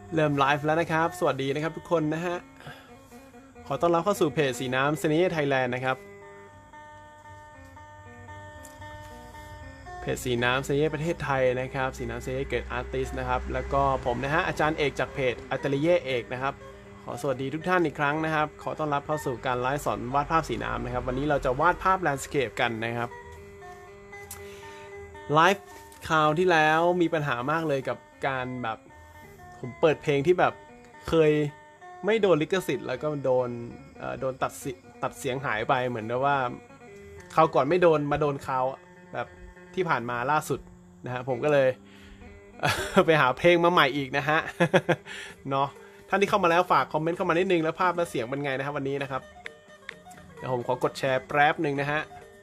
เริ่มไลฟ์แล้วนะครับสวัสดีนะครับทุกคนนะฮะขอต้อนรับเข้าสู่เพจสีน้ำเซนิไทยแลนด์นะครับเพจสีน้ำเซนิประเทศไทยนะครับสีน้ำเซนิเกิดอาร์ติสนะครับแล้วก็ผมนะฮะอาจารย์เอกจากเพจอัตลิเย่เอกนะครับขอสวัสดีทุกท่านอีกครั้งนะครับขอต้อนรับเข้าสู่การไลฟ์สอนวาดภาพสีน้ำนะครับวันนี้เราจะวาดภาพแลนด์สเคปกันนะครับไลฟ์คราวที่แล้วมีปัญหามากเลยกับการแบบผมเปิดเพลงที่แบบเคยไม่โดนลิขสิทธิ์แล้วก็โดนตัดเสียงหายไปเหมือนกับว่าคราวก่อนไม่โดนมาโดนคราวแบบที่ผ่านมาล่าสุดนะฮะผมก็เลยไปหาเพลงมาใหม่อีกนะฮะเนาะท่านที่เข้ามาแล้วฝากคอมเมนต์เข้ามานิดนึงแล้วภาพและเสียงเป็นไงนะครับวันนี้นะครับเดี๋ยวผมขอกดแชร์แป๊บหนึ่งนะฮะ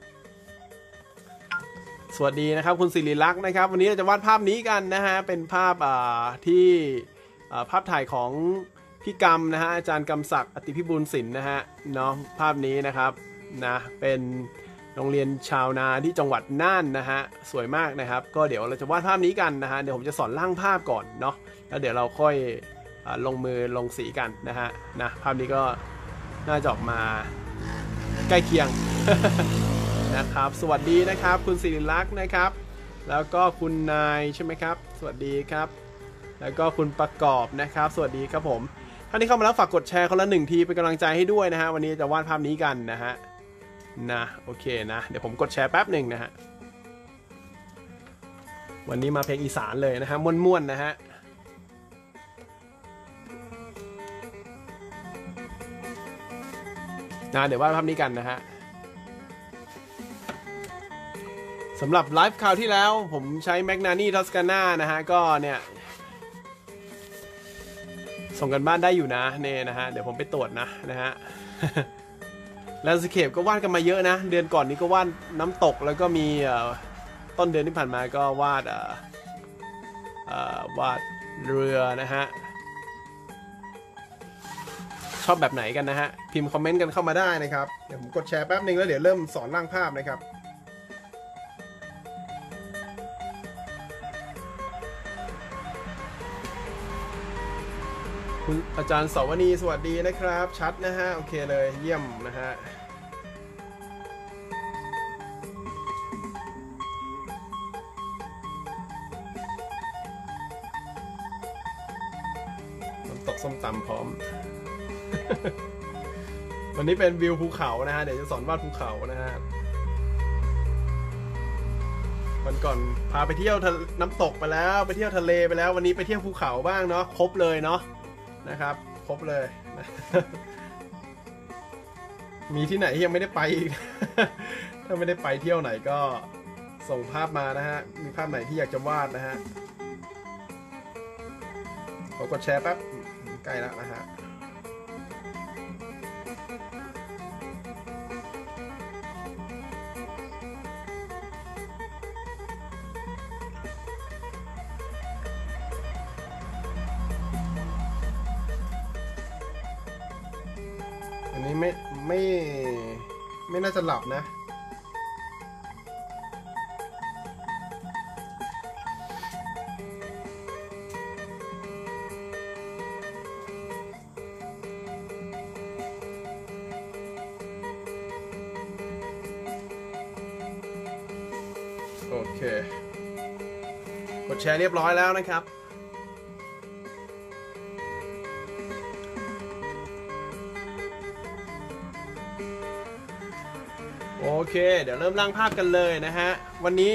สวัสดีนะครับคุณศิริลักษณ์นะครับวันนี้เราจะวาดภาพนี้กันนะฮะเป็นภาพที่ภาพถ่ายของพี่กรรมนะฮะอาจารย์กำศักดิ์อติพิบูลศิลป์นะฮะเนาะภาพนี้นะครับนะเป็นโรงเรียนชาวนาที่จังหวัดน่านนะฮะสวยมากนะครับก็เดี๋ยวเราจะวาดภาพนี้กันนะฮะเดี๋ยวผมจะสอนร่างภาพก่อนเนาะแล้วเดี๋ยวเราค่อยลงมือลงสีกันนะฮะนะภาพนี้ก็น่าจะออกมาใกล้เคียง นะครับสวัสดีนะครับคุณศิริลักษณ์นะครับแล้วก็คุณนายใช่ไหมครับสวัสดีครับแล้วก็คุณประกอบนะครับสวัสดีครับผมท่านที่เข้ามาแล้วฝากกดแชร์คนละ1 ทีเป็นกำลังใจให้ด้วยนะฮะวันนี้จะวาดภาพนี้กันนะฮะนะโอเคนะเดี๋ยวผมกดแชร์แป๊บหนึ่งนะฮะวันนี้มาเพลงอีสานเลยนะฮะม่วนๆนะฮะเดี๋ยววาดภาพนี้กันนะฮะสำหรับไลฟ์คราวที่แล้วผมใช้ Magnani Toscana นะฮะก็เนี่ยส่งกันบ้านได้อยู่นะเนี่ยนะฮะเดี๋ยวผมไปตรวจนะฮะแลนด์สเคปก็วาดกันมาเยอะนะเดือนก่อนนี้ก็วาดน้ำตกแล้วก็มีต้นเดือนที่ผ่านมาก็วาดเรือนะฮะชอบแบบไหนกันนะฮะพิมพ์คอมเมนต์กันเข้ามาได้นะครับเดี๋ยวผมกดแชร์แป๊บนึงแล้วเดี๋ยวเริ่มสอนร่างภาพนะครับคุณอาจารย์สวนีสวัสดีนะครับชัดนะฮะโอเคเลยเยี่ยมนะฮะตกส้มตำพร้อม วันนี้เป็นวิวภูเขานะฮะเดี๋ยวจะสอนวาดภูเขานะฮะวันก่อนพาไปเที่ยวน้ำตกไปแล้วไปเที่ยวทะเลไปแล้ววันนี้ไปเที่ยวภูเขาบ้างเนาะครบเลยเนาะนะครับครบเลยมีที่ไหนที่ยังไม่ได้ไปอีก ถ้าไม่ได้ไปเที่ยวไหนก็ส่งภาพมานะฮะมีภาพไหนที่อยากจะวาดนะฮะขอกดแชร์แป๊บใกล้แล้วนะฮะอันนี้ไม่น่าจะหลับนะโอเคกดแชร์เรียบร้อยแล้วนะครับโอเคเดี๋ยวเริ่มร่างภาพกันเลยนะฮะวันนี้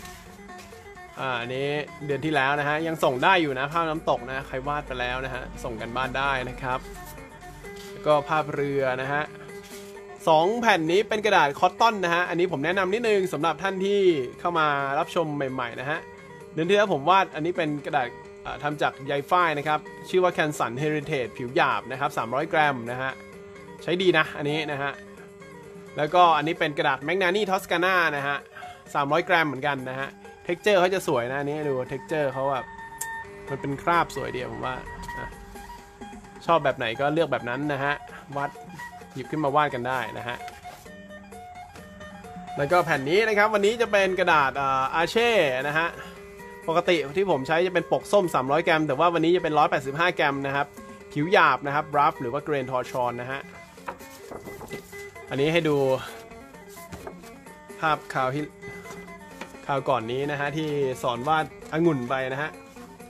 นี้เดือนที่แล้วนะฮะยังส่งได้อยู่นะภาพน้ำตกนะใครวาดไปแล้วนะฮะส่งกันบ้านได้นะครับแล้วก็ภาพเรือนะฮะ2 แผ่นนี้เป็นกระดาษคอตตอนนะฮะอันนี้ผมแนะนำนิดนึงสำหรับท่านที่เข้ามารับชมใหม่ๆนะฮะเดือนที่แล้วผมวาดอันนี้เป็นกระดาษทำจากใยฝ้ายนะครับชื่อว่า Canson Heritage ผิวหยาบนะครับ300 กรัมนะฮะใช้ดีนะอันนี้นะฮะแล้วก็อันนี้เป็นกระดาษ Magnani Toscana นะฮะ300 กรัมเหมือนกันนะฮะเท็กเจอร์เขาจะสวยนะอันนี้ดูเท็กเจอร์เขาแบบมันเป็นคราบสวยดีผมว่าชอบแบบไหนก็เลือกแบบนั้นนะฮะวัดหยิบขึ้นมาวาดกันได้นะฮะแล้วก็แผ่นนี้นะครับวันนี้จะเป็นกระดาษอาเช่นะฮะปกติที่ผมใช้จะเป็นปกส้ม300กรัมแต่ว่าวันนี้จะเป็น185กรัมนะครับผิวหยาบนะครับรัฟหรือว่าเกรนทอร์ชอนนะฮะอันนี้ให้ดูภาพข่าวก่อนนี้นะฮะที่สอนวาดองุ่นไปนะฮะ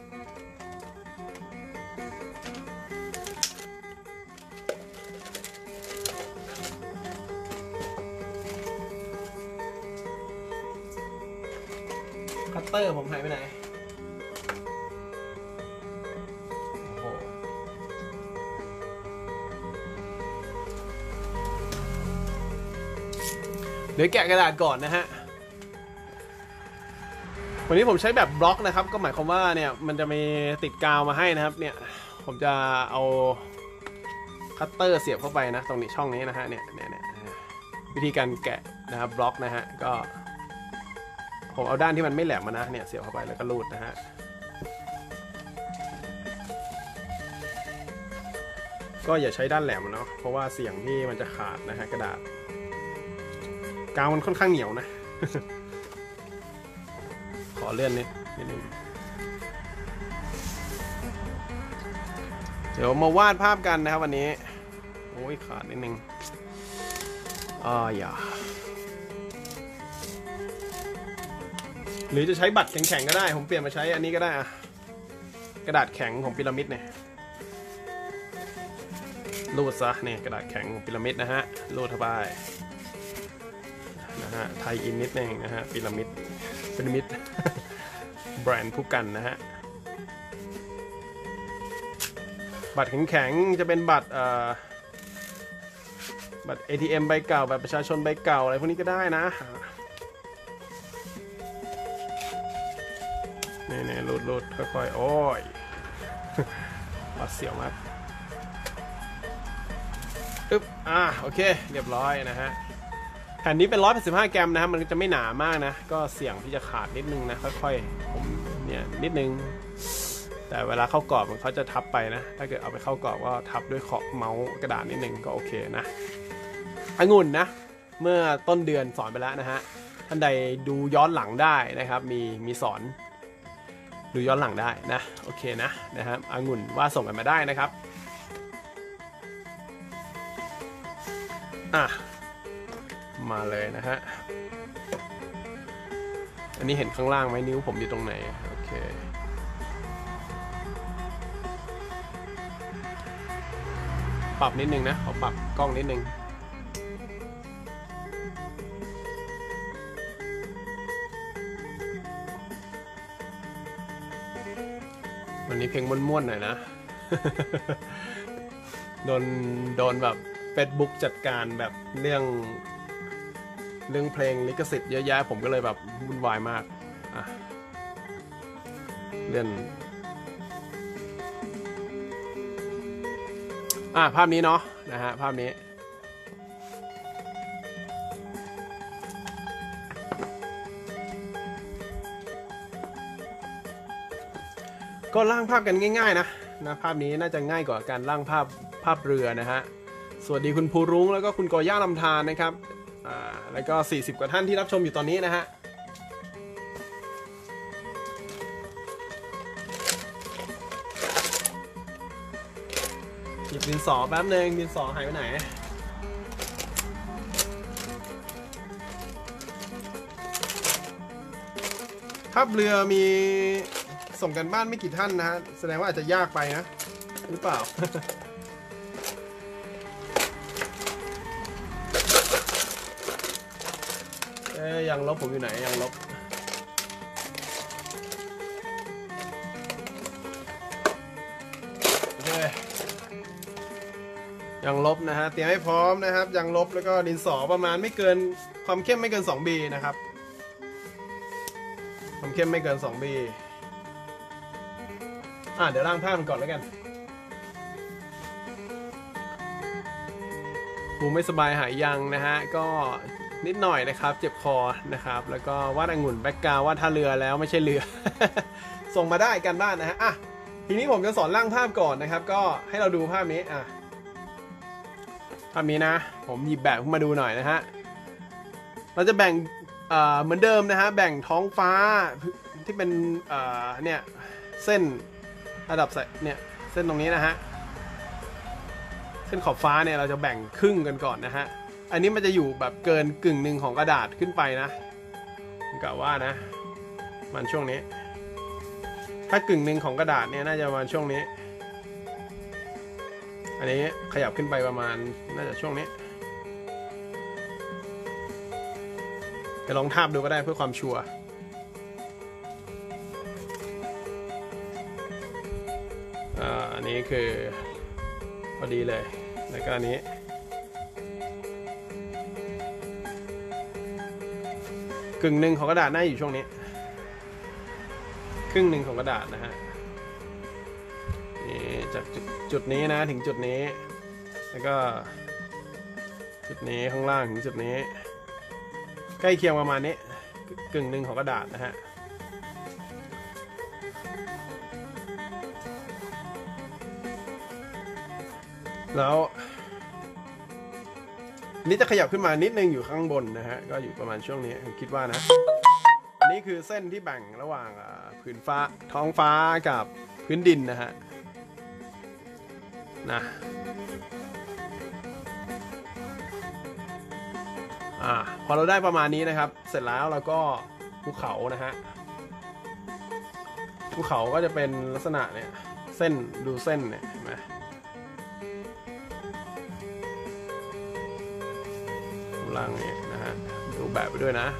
คัตเตอร์ผมหายไปไหนโอ้โหเดี๋ยวแกะกระดาษก่อนนะฮะวันนี้ผมใช้แบบบล็อกนะครับก็หมายความว่าเนี่ยมันจะมีติดกาวมาให้นะครับเนี่ยผมจะเอาคัตเตอร์เสียบเข้าไปนะตรงนี้ช่องนี้นะฮะเนี่ยวิธีการแกะนะครับบล็อกนะฮะก็ผมเอาด้านที่มันไม่แหลมมานะเนี่ยเสียบเข้าไปแล้วก็รูดนะฮะก็อย่าใช้ด้านแหลมเนาะเพราะว่าเสี่ยงที่มันจะขาดนะฮะกระดาษกาวมันค่อนข้างเหนียวนะ ขอเลื่อนนิดนึงเดี๋ยวมาวาดภาพกันนะครับวันนี้โอ้ยขาดนิดนึงอย่าหรือจะใช้บัตรแข็งๆก็ได้ผมเปลี่ยนมาใช้อันนี้ก็ได้อะกระดาษแข็งของพีระมิดเนี่ยรูดซะเนี่ยกระดาษแข็งของพีระมิดนะฮะรูดเข้าไปนะฮะไทยอินนิดนึงนะฮะพีระมิดแบรนด์ผู้กันนะฮะบัตรแข็งๆจะเป็นบัตรATM ใบเก่าบัตรประชาชนใบเก่าอะไรพวกนี้ก็ได้นะนี่รูดค่อยๆโอ้ยวัดเสียวมากอึ๊บโอเคเรียบร้อยนะฮะแผ่นนี้เป็น185กรัมนะครับมันจะไม่หนามากนะก็เสี่ยงที่จะขาดนิดนึงนะค่อยๆผมเนี่ยนิดนึงแต่เวลาเข้ากรอบมันเขาจะทับไปนะถ้าเกิดเอาไปเข้ากรอบก็ทับด้วยขอบเมาส์กระดาษนิดนึงก็โอเคนะองุ่นนะเมื่อต้นเดือนสอนไปแล้วนะฮะท่านใดดูย้อนหลังได้นะครับมีสอนดูย้อนหลังได้นะโอเคนะครับองุ่นว่าส่งกันมาได้นะครับมาเลยนะฮะอันนี้เห็นข้างล่างไหมนิ้วผมอยู่ตรงไหนโอเคปรับนิดนึงนะขอปรับกล้องนิดนึงวันนี้เพลงม่วนๆหน่อยนะ โดนแบบFacebook จัดการแบบเรื่องเพลงลิขสิทธิ์เยอะแยะผมก็เลยแบบวุ่นวายมากเรื่องภาพนี้เนาะนะฮะภาพนี้ก็ร่างภาพกันง่ายๆนะภาพนี้น่าจะง่ายกว่าการร่างภาพเรือนะฮะสวัสดีคุณภูรุ้งแล้วก็คุณกอย่าลำธารนะครับแล้วก็40กว่าท่านที่รับชมอยู่ตอนนี้นะฮะหยิบดินสอแป๊บนึงดินสอหายไปไหนภาพเรือมีส่งกันบ้านไม่กี่ท่านนะฮะแสดงว่าอาจจะยากไปนะหรือเปล่า ยังลบผมอยู่ไหนยังลบโอเคยังลบนะฮะเตรียมให้พร้อมนะครับยังลบแล้วก็ดินสอประมาณไม่เกินความเข้มไม่เกิน 2B นะครับความเข้มไม่เกิน 2B เดี๋ยวร่างภาพมันก่อนแล้วกันภูมิไม่สบายหายยังนะฮะก็นิดหน่อยนะครับเจ็บคอนะครับแล้วก็วาดองุ่นแบ็กกราวด์วาดท่าเรือแล้วไม่ใช่เรือ ส่งมาได้กันบ้านนะฮะทีนี้ผมจะสอนร่างภาพก่อนนะครับก็ให้เราดูภาพนี้ภาพนี้นะผมหยิบแบบขึ้นมาดูหน่อยนะฮะเราจะแบ่งเหมือนเดิมนะฮะแบ่งท้องฟ้าที่เป็นเนี่ยเส้นระดับเนี่ยเส้นตรงนี้นะฮะเส้นขอบฟ้าเนี่ยเราจะแบ่งครึ่งกันก่อนนะฮะอันนี้มันจะอยู่แบบเกินกึ่งหนึ่งของกระดาษขึ้นไปนะกะว่านะมันช่วงนี้ถ้ากึ่งหนึ่งของกระดาษเนี่ยน่าจะประมาณช่วงนี้อันนี้ขยับขึ้นไปประมาณน่าจะช่วงนี้จะลองทาบดูก็ได้เพื่อความชัวร์อันนี้คือพอดีเลยแล้วก็อันนี้กึ่งหนึ่งของกระดาษน่าอยู่ช่วงนี้ครึ่งหนึ่งของกระดาษนะฮะนี่จากจุดนี้นะถึงจุดนี้แล้วก็จุดนี้ข้างล่างถึงจุดนี้ใกล้เคียงประมาณนี้กึ่งหนึ่งของกระดาษนะฮะแล้วนี่จะขยับขึ้นมานิดนึงอยู่ข้างบนนะฮะก็อยู่ประมาณช่วงนี้ผมคิดว่านะอันนี้คือเส้นที่แบ่งระหว่างพื้นฟ้าท้องฟ้ากับพื้นดินนะฮะนะพอเราได้ประมาณนี้นะครับเสร็จแล้วเราก็ภูเขานะฮะภูเขาก็จะเป็นลักษณะเนี่ยเส้นดูเส้นเนี่ยเห็นไหมล่างนี้นะฮะดูแบบไปด้วยนะ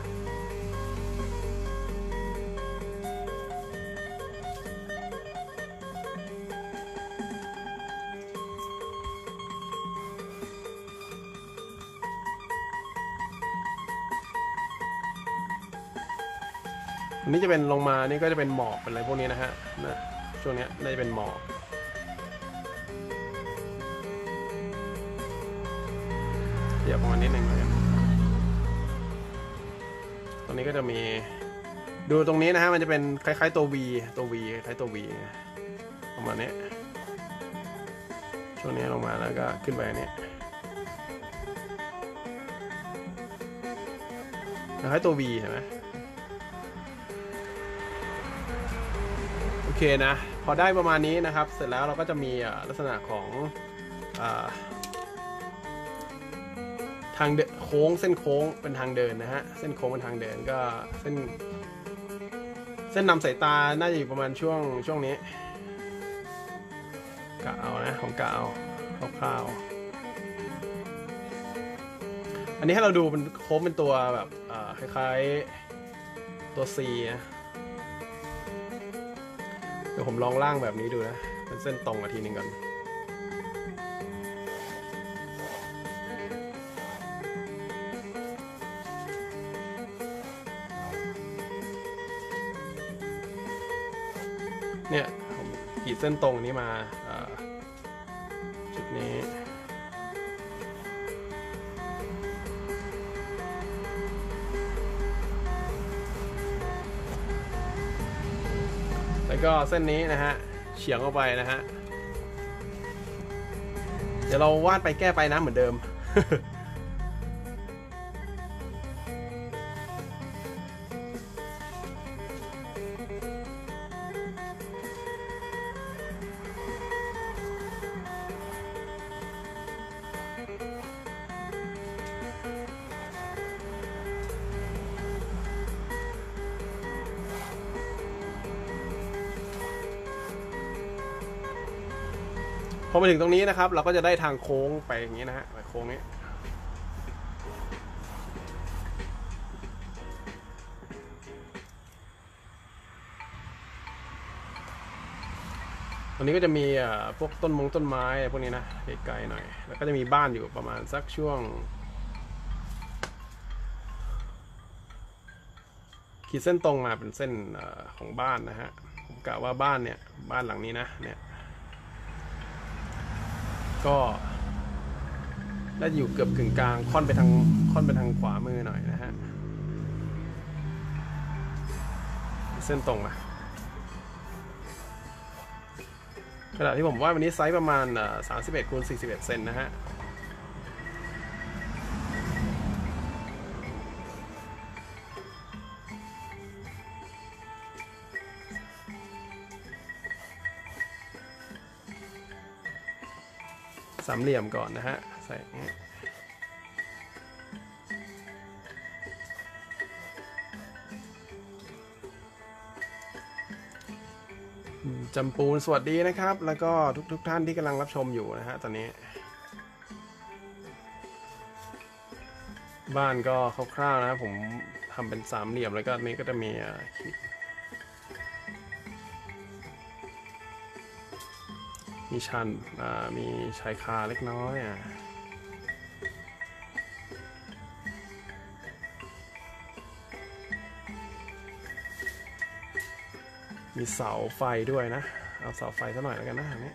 อันนี้จะเป็นลงมานี่ก็จะเป็นหมอกเป็นอะไรพวกนี้นะฮะช่วงนี้น่าจะเป็นหมอกเดี๋ยวประมาณนิดนึงเลยตรงนี้ก็จะมีดูตรงนี้นะฮะมันจะเป็นคล้ายๆตัว V คล้ายตัว V ประมาณนี้ช่วงนี้ลงมาแล้วก็ขึ้นไปนี้คล้ายตัว V เห็นไหมโอเคนะพอได้ประมาณนี้นะครับเสร็จแล้วเราก็จะมีลักษณะของทางโค้งเส้นโค้งเป็นทางเดินนะฮะเส้นโค้งเป็นทางเดินก็เส้นนำสายตาน่าจะอยู่ประมาณช่วงนี้กะเอานะของกะเอาคร่าวๆอันนี้ให้เราดูเป็นโค้งเป็นตัวแบบคล้ายๆตัว C นะเดี๋ยวผมลองล่างแบบนี้ดูนะเป็นเส้นตรงทีนึงก่อนเนี่ยผมขีดเส้นตรงนี้มาจุดนี้แล้วก็เส้นนี้นะฮะเฉียงออกไปนะฮะเดี๋ยวเราวาดไปแก้ไปนะเหมือนเดิม พอมาถึงตรงนี้นะครับเราก็จะได้ทางโค้งไปอย่างนี้นะฮะโค้งนี้ตรงนี้ก็จะมีพวกต้นไม้พวกนี้นะไกลๆหน่อยแล้วก็จะมีบ้านอยู่ประมาณสักช่วงขีดเส้นตรงมาเป็นเส้นของบ้านนะฮะผมกะว่าบ้านเนี่ยบ้านหลังนี้นะเนี่ยก็น่าจะอยู่เกือบกึ่งกลางค่อนไปทางขวามือหน่อยนะฮะเส้นตรงมาขณะที่ผมว่าวันนี้ไซส์ประมาณ31 x 41 เซนนะฮะสามเหลี่ยมก่อนนะฮะใส่จำปูนสวัสดีนะครับแล้วก็ทุกท่านที่กำลังรับชมอยู่นะฮะตอนนี้บ้านก็คร่าวๆนะผมทำเป็นสามเหลี่ยมแล้วก็นี้ก็จะมีชันมีชายคาเล็กน้อยมีเสาไฟด้วยนะเอาเสาไฟซะหน่อยแล้วกันนะอันนี้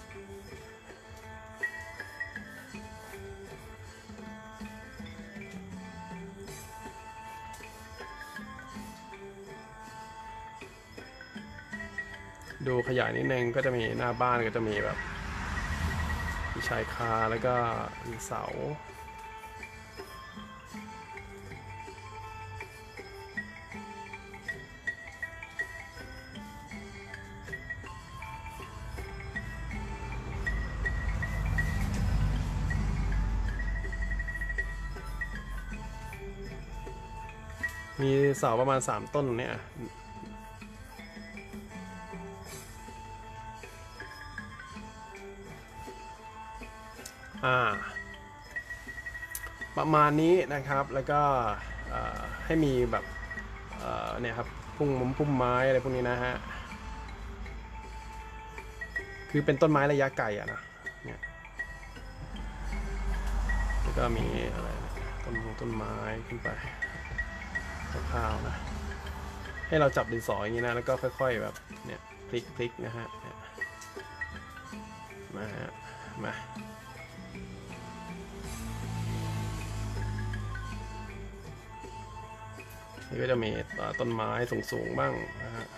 ดูขยายนิดนึงก็จะมีหน้าบ้านก็จะมีแบบมีชายคาแล้วก็มีเสามีเสาประมาณ3 ต้นเนี่ยประมาณนี้นะครับแล้วก็ให้มีแบบเนี่ยครับพุ่มไม้อะไรพวกนี้นะฮะคือเป็นต้นไม้ระยะไกลอะนะเนี่ยแล้วก็มีอะไรต้นไม้ขึ้นไปคร่าวๆนะให้เราจับดินสออย่างนี้นะแล้วก็ค่อยๆแบบเนี่ยพลิกนะฮะมานี่ก็จะมีต้นไม้สูงๆบ้างนะฮะ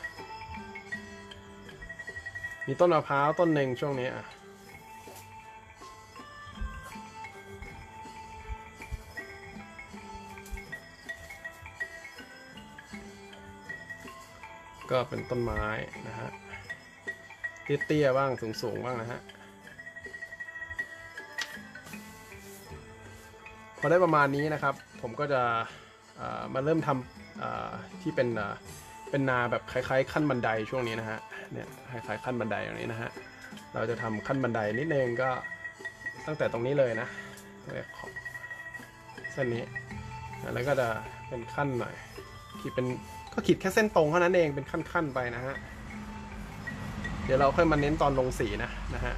มีต้นมะพร้าวต้นหนึ่งช่วงนี้ก็เป็นต้นไม้นะฮะเตี้ยๆบ้างสูงๆบ้างนะฮะพอได้ประมาณนี้นะครับผมก็จะมาเริ่มทำที่เป็นนาแบบคล้ายๆขั้นบันไดช่วงนี้นะฮะเนี่ยคล้ายๆขั้นบันไดอย่างนี้นะฮะเราจะทำขั้นบันไดนิดนึงก็ตั้งแต่ตรงนี้เลยนะเส้นนี้แล้วก็จะเป็นขั้นหน่อยขีดแค่เส้นตรงเท่านั้นเองเป็นขั้นๆไปนะฮะเดี๋ยวเราค่อยมาเน้นตอนลงสีนะฮะ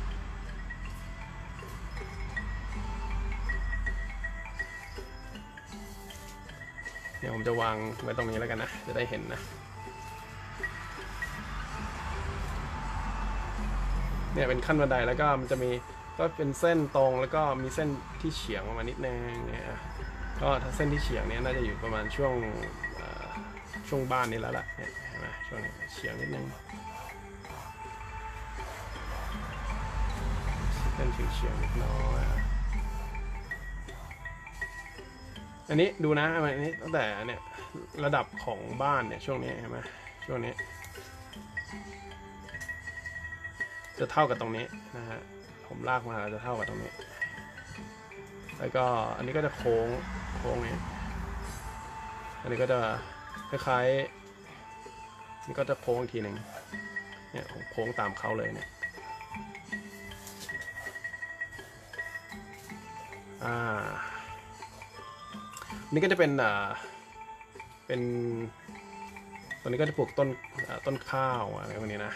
เดี๋ยวผมจะวางไว้ตรงนี้แล้วกันนะจะได้เห็นนะเนี่ยเป็นขั้นบันไดแล้วก็มันจะมีก็เป็นเส้นตรงแล้วก็มีเส้นที่เฉียงมานิดนึงเนี่ยก็ถ้าเส้นที่เฉียงเนี่ยน่าจะอยู่ประมาณช่วงบ้านนี้แล้วล่ะเนี่ยเห็นไหมช่วงนี้เฉียงนิดนึงเส้นเฉียงนิดน้อยอันนี้ดูนะอันนี้ตั้งแต่เนี่ยระดับของบ้านเนี่ยช่วงนี้เห็นไหมช่วงนี้จะเท่ากับตรงนี้นะฮะผมลากมาจะเท่ากับตรงนี้แล้วก็อันนี้ก็จะโค้งนี้อันนี้ก็จะคล้ายๆนี่ก็จะโค้งอีกทีหนึ่งเนี่ยผมโค้งตามเขาเลยเนี่ยนี่ก็จะเป็นตอนนี้ก็จะปลูกต้นข้าวอะไรพวกนี้นะ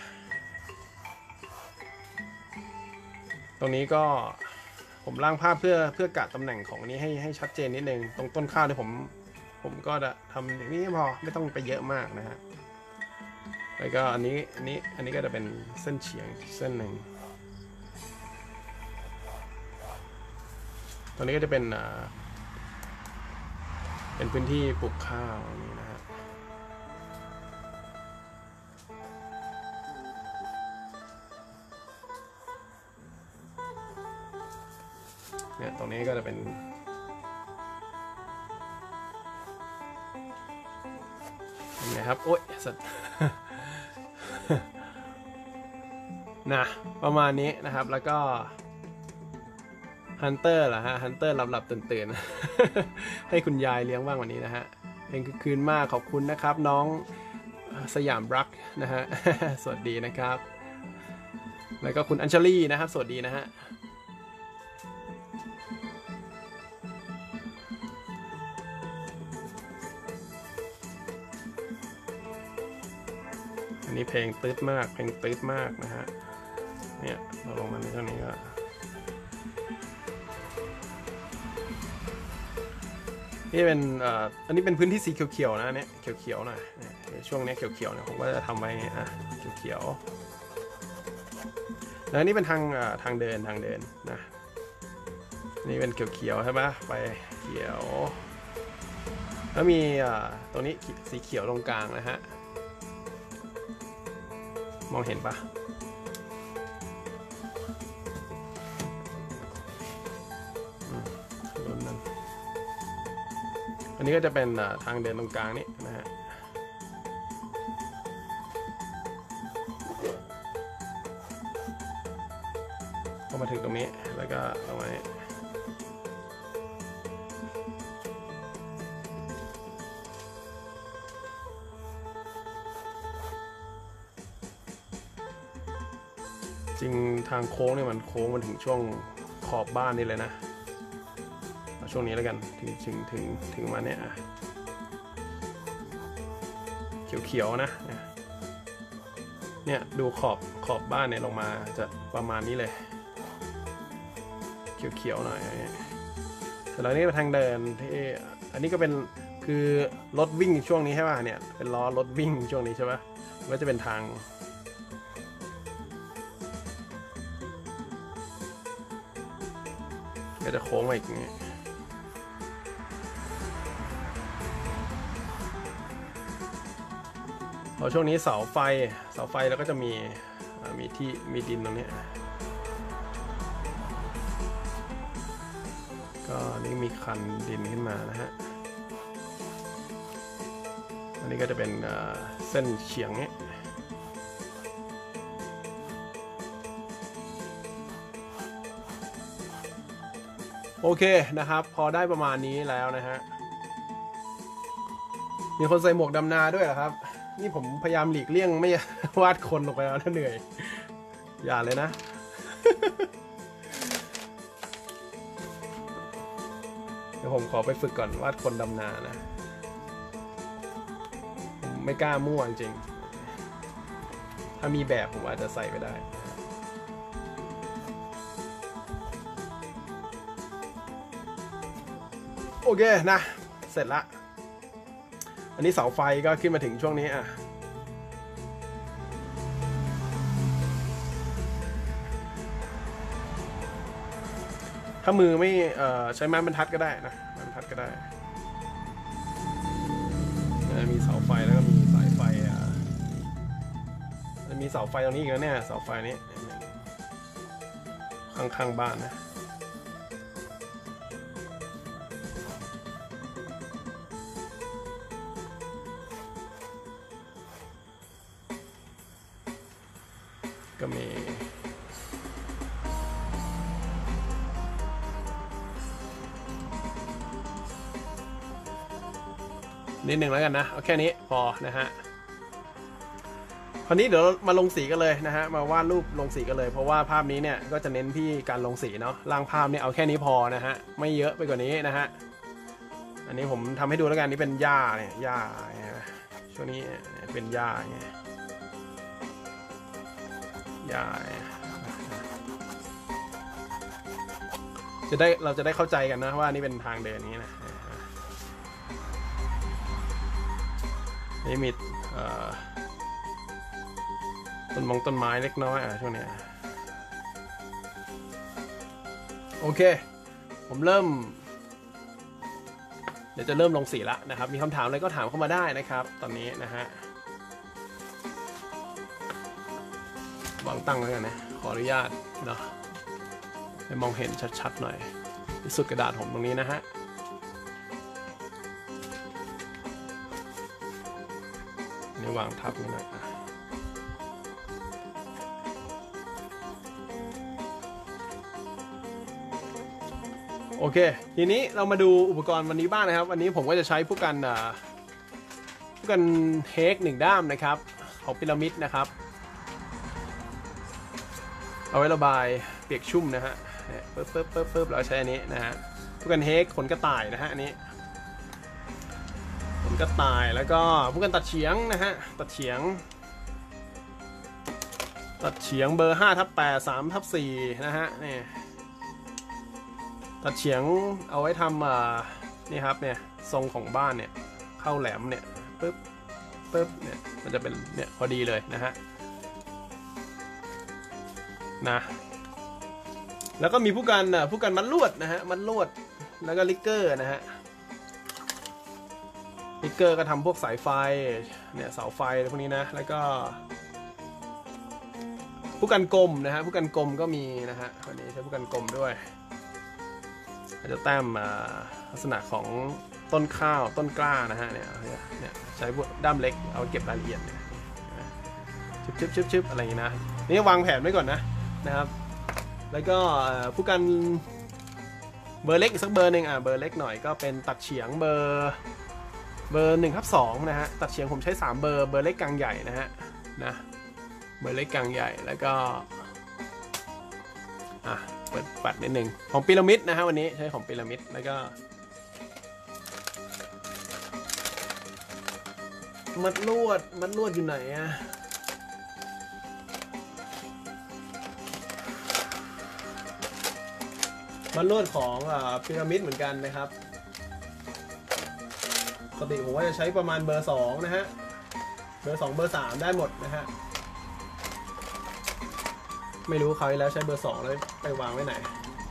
ตรงนี้ก็ผมร่างภาพเพื่อกะตำแหน่งของนี้ให้ชัดเจนนิดนึงตรงต้นข้าวที่ผมก็จะทำอย่างนี้พอไม่ต้องไปเยอะมากนะฮะแล้วก็อันนี้ก็จะเป็นเส้นเฉียงเส้นหนึ่งตรงนี้ก็จะเป็นพื้นที่ปลูกข้าวนี่นะฮะเนี่ยตรงนี้ก็จะเป็นยังไงครับโอ๊ยสัตว์นะประมาณนี้นะครับแล้วก็ฮันเตอร์เหรอฮะฮันเตอร์หลับตื่นให้คุณยายเลี้ยงบ้างวันนี้นะฮะเพลงคืนมากขอบคุณนะครับน้องสยามรักนะฮะสวัสดีนะครับแล้วก็คุณอัญชลีนะครับสวัสดีนะฮะอันนี้เพลงตืดมากเพลงตืดมากนะฮะเนี่ยเราลงมาในช่วงนี้ก็นี่เป็นอันนี้เป็นพื้นที่สีเขียวๆนะเนี่ยเขียวๆหน่อยช่วงนี้เขียวๆเนี่ยผมก็จะทำไว้เขียวๆแล้วนี่เป็นทางเดินนะนี่เป็นเขียวๆใช่ปะไปเขียวแล้วมีตรงนี้สีเขียวตรงกลางนะฮะมองเห็นปะอันนี้ก็จะเป็นทางเดินตรงกลางนี้นะฮะพอมาถึงตรงนี้แล้วก็เอาไว้จริงทางโค้งเนี่ยมันโค้งมันถึงช่วงขอบบ้านนี่เลยนะช่วงนี้แล้วกันถึงมาเนี่ยเขียวๆนะเนี่ยดูขอบบ้านเนี่ยลงมาจะประมาณนี้เลยเขียวๆหน่อยเสร็จแล้วนี่เป็นทางเดินที่อันนี้ก็เป็นคือรถวิ่งช่วงนี้ใช่ป่ะเนี่ยเป็นล้อรถวิ่งช่วงนี้ใช่ป่ะก็จะเป็นทางก็จะโค้งมาอีกอย่างเงี้ยพอช่วงนี้เสาไฟแล้วก็จะมีดินตรงนี้ก็นี่มีคันดินขึ้นมานะฮะอันนี้ก็จะเป็นเส้นเฉียงนี้โอเคนะครับพอได้ประมาณนี้แล้วนะฮะมีคนใส่หมวกดำนาด้วยเหรอครับนี่ผมพยายามหลีกเลี่ยงไม่วาดคนลงไปแล้วเหนื่อยอย่าเลยนะ เดี๋ยวผมขอไปฝึกก่อนวาดคนดำนานะผมไม่กล้ามั่วจริงถ้ามีแบบผมอาจจะใส่ไปได้โอเคนะเสร็จละอันนี้เสาไฟก็ขึ้นมาถึงช่วงนี้ถ้ามือไม่ใช้ไม้บรรทัดก็ได้นะไม้บรรทัดก็ได้มีเสาไฟแล้วก็มีสายไฟมีเสาไฟตรงนี้อีกแล้วเนี่ยเสาไฟนี้ข้างบ้านนะก็มีนิดหนึ่งแล้วกันนะเอาแค่นี้พอนะฮะคราวนี้เดี๋ยวมาลงสีกันเลยนะฮะมาวาดรูปลงสีกันเลยเพราะว่าภาพนี้เนี่ยก็จะเน้นที่การลงสีเนาะร่างภาพเนี่ยเอาแค่นี้พอนะฮะไม่เยอะไปกว่านี้นะฮะอันนี้ผมทำให้ดูแล้วกันนี่เป็นหญ้าเนี่ยหญ้าช่วงนี้เป็นหญ้าไงหญ้าเราจะได้เข้าใจกันนะว่านี่เป็นทางเดินนี้นะนี่มีต้นไม้เล็กน้อยช่วงนี้โอเคผมเดี๋ยวจะเริ่มลงสีละนะครับมีคำถามอะไรก็ถามเข้ามาได้นะครับตอนนี้นะฮะวางตั้งแล้วกันนะขออนุญาตเนาะให้มองเห็นชัดๆหน่อยที่สุดกระดาษผมตรงนี้นะฮะนี่วางทับนี่หน่อยโอเคทีนี้เรามาดูอุปกรณ์วันนี้บ้างนะครับวันนี้ผมก็จะใช้พวกกันเฮก1 ด้ามนะครับของพีระมิดนะครับเอาไว้ระบายเปียกชุ่มนะฮะปึ๊บเราใช้อันนี้นะฮะพวกกันเฮกขนกระต่ายนะฮะอันนี้ขนกระต่ายแล้วก็พวกกันตัดเฉียงนะฮะตัดเฉียงเบอร์ 5/8 3/4 นะฮะนี่ตัดเฉียงเอาไว้ทำนี่ครับเนี่ยทรงของบ้านเนี่ยเข้าแหลมเนี่ยปึ๊บเนี่ยมันจะเป็นเนี่ยพอดีเลยนะฮะนะแล้วก็มีผู้กันมัดลวดนะฮะมัดลวดแล้วก็ลิกเกอร์นะฮะลิกเกอร์ก็ทำพวกสายไฟเนี่ยเสาไฟพวกนี้นะแล้วก็ผู้กันกลมนะฮะผู้กันกลมก็มีนะฮะวันนี้ใช้ผู้กันกลมด้วยอาจจะแต้มลักษณะของต้นข้าวต้นกล้านะฮะเนี่ยใช้พวกด้ามเล็กเอาเก็บรายละเอียดชึบอะไรอย่างนี้นะนี่วางแผนไว้ก่อนนะครับแล้วก็ผู้กันเบอร์เล็กอีกสักเบอร์หนึ่งเบอร์เล็กหน่อยก็เป็นตัดเฉียงเบอร์ 1/2นะฮะตัดเฉียงผมใช้3 เบอร์เล็กกลางใหญ่นะฮะนะเบอร์เล็กกลางใหญ่แล้วก็เปิดปัดนิดนึงของพีระมิดนะฮะวันนี้ใช้ของพีระมิดแล้วก็มัดลวดอยู่ไหนมัดลวดของพีระมิดเหมือนกันนะครับปกติผมว่าจะใช้ประมาณเบอร์ 2นะฮะเบอร์ 2เบอร์ 3ได้หมดนะฮะไม่รู้เขาแล้วใช้เบอร์ 2แล้วไปวางไว้ไหน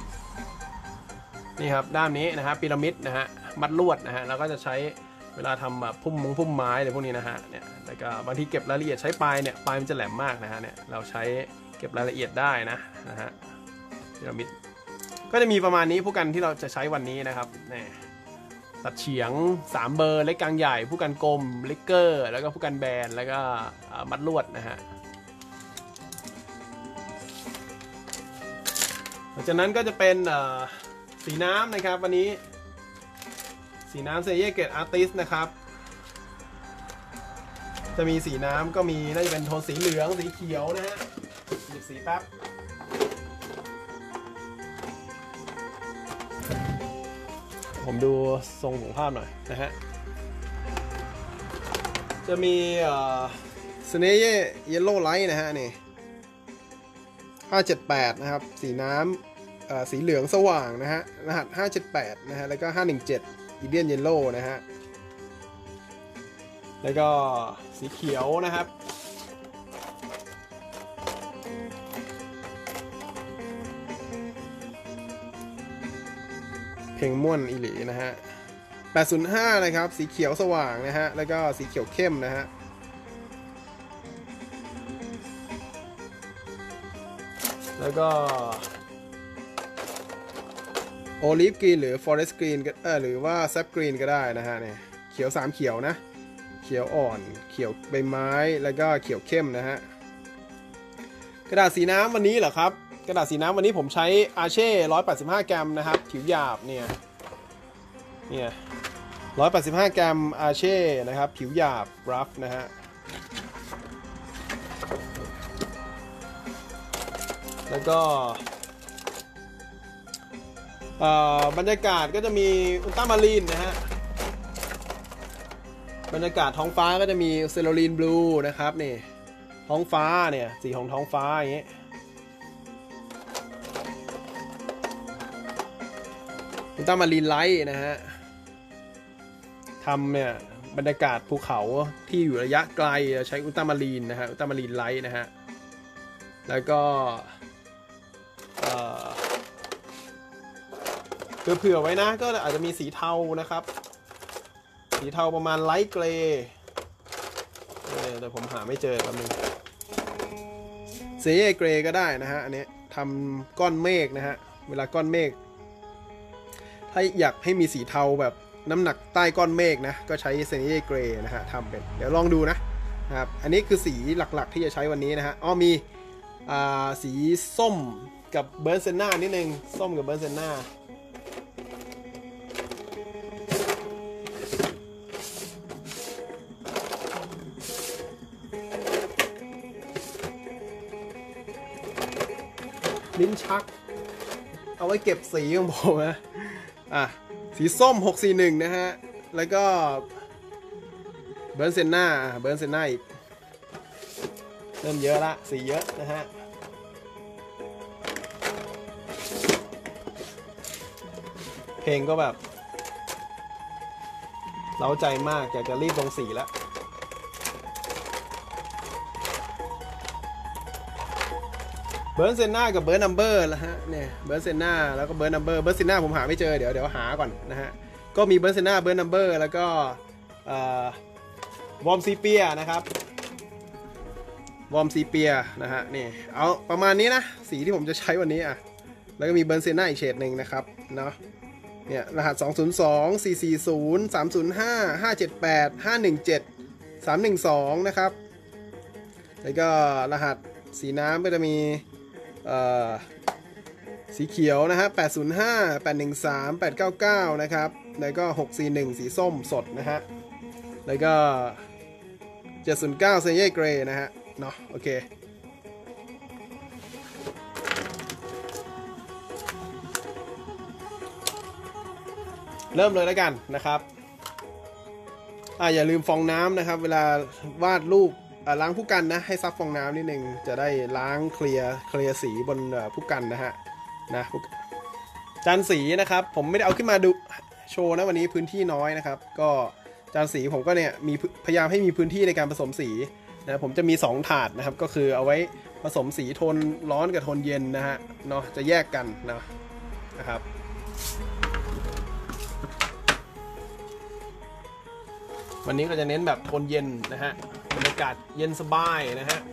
นี่ครับด้านนี้นะฮะพีระมิดนะฮะมัดลวดนะฮะแล้วก็จะใช้เวลาทำแบบพุ่มไม้อะไรพวกนี้นะฮะเนี่ยแล้วก็บางทีเก็บรายละเอียดใช้ปลายเนี่ยปลายมันจะแหลมมากนะฮะเนี่ยเราใช้เก็บรายละเอียดได้นะฮะพีระมิดก็จะมีประมาณนี้ผู้กันที่เราจะใช้วันนี้นะครับนี่ตัดเฉียง3 เบอร์เล็กกลางใหญ่ผู้กันกลมลิกเกอร์แล้วก็ผู้กันแบนแล้วก็มัดลวดนะฮะหลังจากนั้นก็จะเป็นสีน้ำนะครับวันนี้สีน้ำเซเย่เกตอาร์ติสนะครับจะมีสีน้ำก็มีน่าจะเป็นโทนสีเหลืองสีเขียวนะฮะหยิบสีแป๊บผมดูทรงของภาพหน่อยนะฮะจะมีเซเย่เยลโล่ไลท์นะฮะนี่578นะครับสีน้ำสีเหลืองสว่างนะฮะรหัส578นะฮะแล้วก็517 Indian Yellow นะฮะแล้วก็สีเขียวนะครับเพลงม่วนอีหลีนะฮะ805นะครับสีเขียวสว่างนะฮะแล้วก็สีเขียวเข้มนะฮะแล้วก็โอลิฟกรีนหรือฟอเรสต์กรีนหรือว่าแซปกรีนก็ได้นะฮะเนี่ยเขียว3เขียวนะเขียวอ่อนเขียวใบไม้แล้วก็เขียวเข้มนะฮะกระดาษสีน้ำวันนี้เหรอครับกระดาษสีน้ำวันนี้ผมใช้อาเช่185 กรัมนะครับผิวหยาบเนี่ย185 กรัมอาเช่นะครับผิวหยาบรัฟนะฮะแล้วก็บรรยากาศก็จะมีอุลตรามารีนนะฮะบรรยากาศท้องฟ้าก็จะมีเซโรลีนบลูนะครับนี่ท้องฟ้าเนี่ยสีของท้องฟ้าอย่างนี้อุลตรามารีนไลท์นะฮะทำเนี่ยบรรยากาศภูเขาที่อยู่ระยะไกลใช้อุลตรามารีนนะฮะอุลตรามารีนไลท์นะฮะแล้วก็เผื่อไว้นะก็อาจจะมีสีเทานะครับสีเทาประมาณไลท์เกรย์แต่ผมหาไม่เจอแป๊บนึงเซเย่เกรย์ก็ได้นะฮะอันนี้ทำก้อนเมฆนะฮะเวลาก้อนเมฆถ้าอยากให้มีสีเทาแบบน้ำหนักใต้ก้อนเมฆนะก็ใช้เซเย่เกรย์นะฮะทำเป็นเดี๋ยวลองดูนะครับอันนี้คือสีหลักๆที่จะใช้วันนี้นะฮะมีสีส้มกับเบิร์นเซน่านิดนึงส้มกับเบิร์นเซน่าลิ้นชักเอาไว้เก็บสีของผมนะสีส้ม641นะฮะแล้วก็เบิร์นเซนน่าอีกเริ่มเยอะละสีเยอะนะฮะเพลงก็แบบเร้าใจมากอยากจะรีบลงสีแล้วเบิร์นเซนน่ากับเบิร์นนัมเบอร์แล้วฮะเนี่ยเบิร์นเซนน่าแล้วก็เบิร์นนัมเบอร์เซนน่าผมหาไม่เจอเดี๋ยวหาก่อนนะฮะก็มีเบิร์นเซนน่าเบิร์นนัมเบอร์แล้วก็วอร์มซีเปียนะครับวอร์มซีเปียนะฮะนี่เอาประมาณนี้นะสีที่ผมจะใช้วันนี้แล้วก็มีเบิร์นเซนน่าอีกเฉดหนึ่งนะครับเนาะเนี่ยรหัส202 440 305 578 517 312นะครับแล้วก็รหัสสีน้ำก็จะมีสีเขียวนะฮะ805 813 899นะครับแล้วก็641สีส้มสดนะฮะแล้วก็709เซเย่เกรย์นะฮะเนาะโอเคเริ่มเลยแล้วกันนะครับอย่าลืมฟองน้ำนะครับเวลาวาดรูปล้างผู้กันนะให้ซับฟองน้ำนิดนึงจะได้ล้างเคลียร์สีบนผู้กันนะฮะจานสีนะครับผมไม่ได้เอาขึ้นมาดูโชว์นะวันนี้พื้นที่น้อยนะครับก็จานสีผมก็เนี่ยมีพยายามให้มีพื้นที่ในการผสมสีนะผมจะมี2ถาดนะครับก็คือเอาไว้ผสมสีโทนร้อนกับโทนเย็นนะฮะเนาะจะแยกกันนะครับวันนี้ก็จะเน้นแบบโทนเย็นนะฮะบรรยากาศเย็นสบายนะฮะ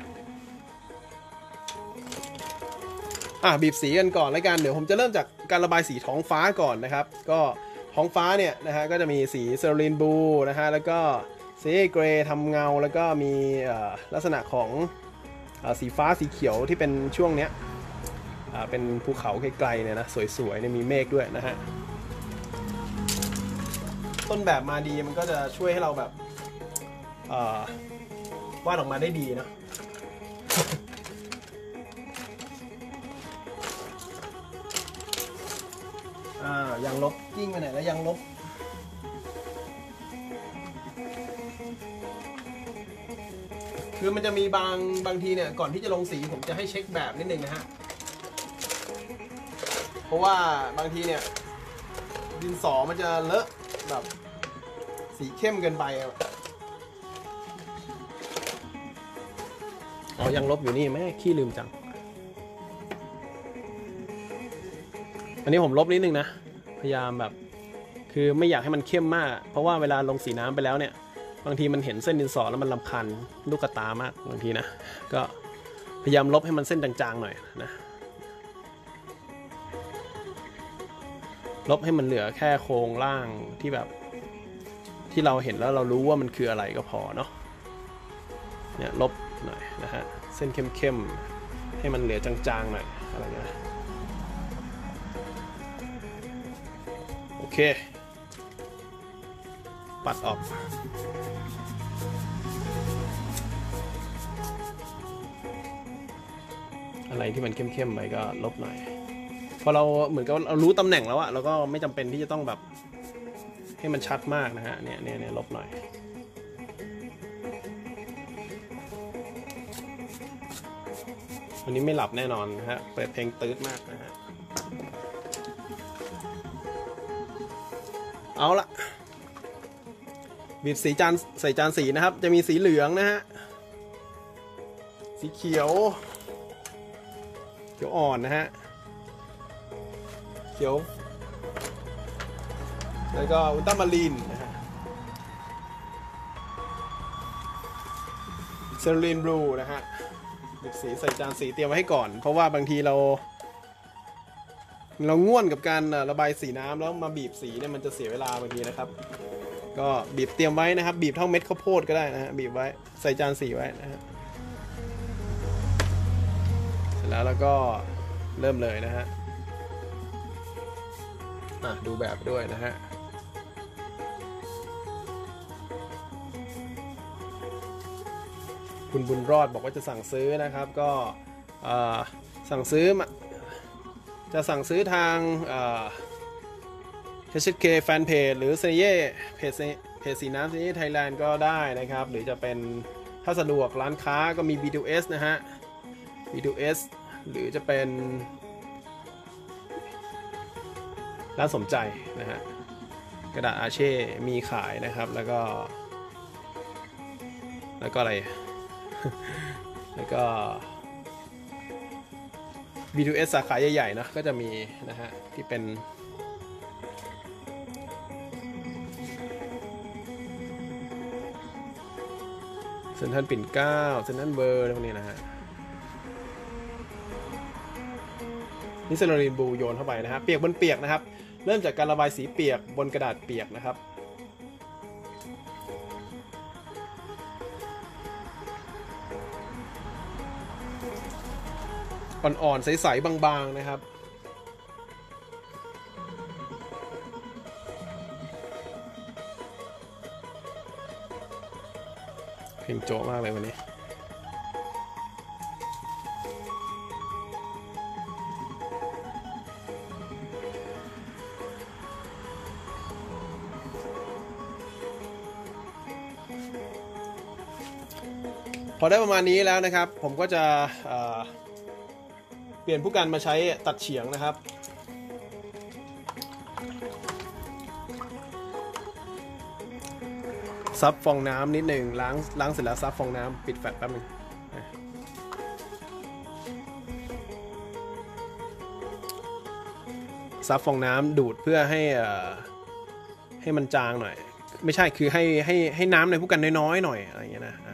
บีบสีกันก่อนแล้วกันเดี๋ยวผมจะเริ่มจากการระบายสีท้องฟ้าก่อนนะครับก็ท้องฟ้าเนี่ยนะฮะก็จะมีสีเซอร์ลินบลูนะฮะแล้วก็เซเกรย์ทำเงาแล้วก็มีลักษณะของสีฟ้าสีเขียวที่เป็นช่วงเนี้ยเป็นภูเขาไกลๆเนี่ยนะสวยๆเนี่ยมีเมฆด้วยนะฮะต้นแบบมาดีมันก็จะช่วยให้เราแบบวาดออกมาได้ดีนะยางลบยิ่งไปไหนแล้วยางลบคือมันจะมีบางทีเนี่ยก่อนที่จะลงสีผมจะให้เช็คแบบนิดนึงนะฮะเพราะว่าบางทีเนี่ยดินสอมันจะเลอะแบบสีเข้มเกินไปยังลบอยู่นี่แม่ขี้ลืมจังอันนี้ผมลบนิดนึงนะพยายามแบบคือไม่อยากให้มันเข้มมากเพราะว่าเวลาลงสีน้ำไปแล้วเนี่ยบางทีมันเห็นเส้นดินสอแล้วมันรำคาญลูกตามากบางทีนะก็พยายามลบให้มันเส้นจางๆหน่อยนะลบให้มันเหลือแค่โครงล่างที่แบบที่เราเห็นแล้วเรารู้ว่ามันคืออะไรก็พอเนาะเนี่ยลบหน่อยนะฮะเส้นเข้มๆให้มันเหลือจางๆหน่อยอะไรเงี้ยโอเคปัดออกอะไรที่มันเข้มๆไปก็ลบหน่อยพอเราเหมือนกับเรารู้ตำแหน่งแล้วอะเราก็ไม่จำเป็นที่จะต้องแบบให้มันชัดมากนะฮะเนี่ยลบหน่อยวันนี้ไม่หลับแน่นอนนะฮะเปิดเพลงตื๊ดมากนะฮะเอาละบีบสีจานใส่จานสีนะครับจะมีสีเหลืองนะฮะสีเขียวอ่อนนะฮะเขียวแล้วก็อุลตร้ามารีนนะฮะเซอร์ลินบลูนะฮะบีบสีใส่จานสีเตรียมไว้ให้ก่อนเพราะว่าบางทีเราง่วนกับการระบายสีน้ำแล้วมาบีบสีเนี่ยมันจะเสียเวลาบางทีนะครับก็บีบเตรียมไว้นะครับบีบเท่าเม็ดข้าวโพดก็ได้นะฮะบีบไว้ใส่จานสีไว้นะฮะเสร็จแล้วก็เริ่มเลยนะฮะดูแบบด้วยนะฮะคุณบุญรอดบอกว่าจะสั่งซื้อนะครับก็สั่งซื้อจะสั่งซื้อทางHK แฟนเพจหรือเซเย่เพจสีน้ำเซเย่ไทยแลนด์ก็ได้นะครับหรือจะเป็นถ้าสะดวกร้านค้าก็มี B2S นะฮะ B2S หรือจะเป็นร้านสมใจนะฮะกระดาษอาเช่มีขายนะครับแล้วก็อะไร แล้วก็ B2S สาขาใหญ่ๆนะก็จะมีนะฮะที่เป็นเซ็นทรัลปิ่นเกล้าเซ็นทรัลเบอร์พวกนี้นะฮะนี่เซโรลีนบูโยนเข้าไปนะฮะเปียกบนเปียกนะครับเริ่มจากการระบายสีเปียกบนกระดาษเปียกนะครับอ่อนๆใสๆบางๆนะครับเพลงโจ๊ะมากเลยวันนี้พอได้ประมาณนี้แล้วนะครับผมก็จะเปลี่ยนผู้กันมาใช้ตัดเฉียงนะครับซับฟองน้ำนิดหนึ่งล้างเสร็จแล้วซับฟองน้ำปิดแฟลชแป๊บนึงซับฟองน้ำดูดเพื่อให้มันจางหน่อยไม่ใช่คือให้น้ำในผู้กันน้อยๆหน่อยอะไรอย่างเงี้ยนะ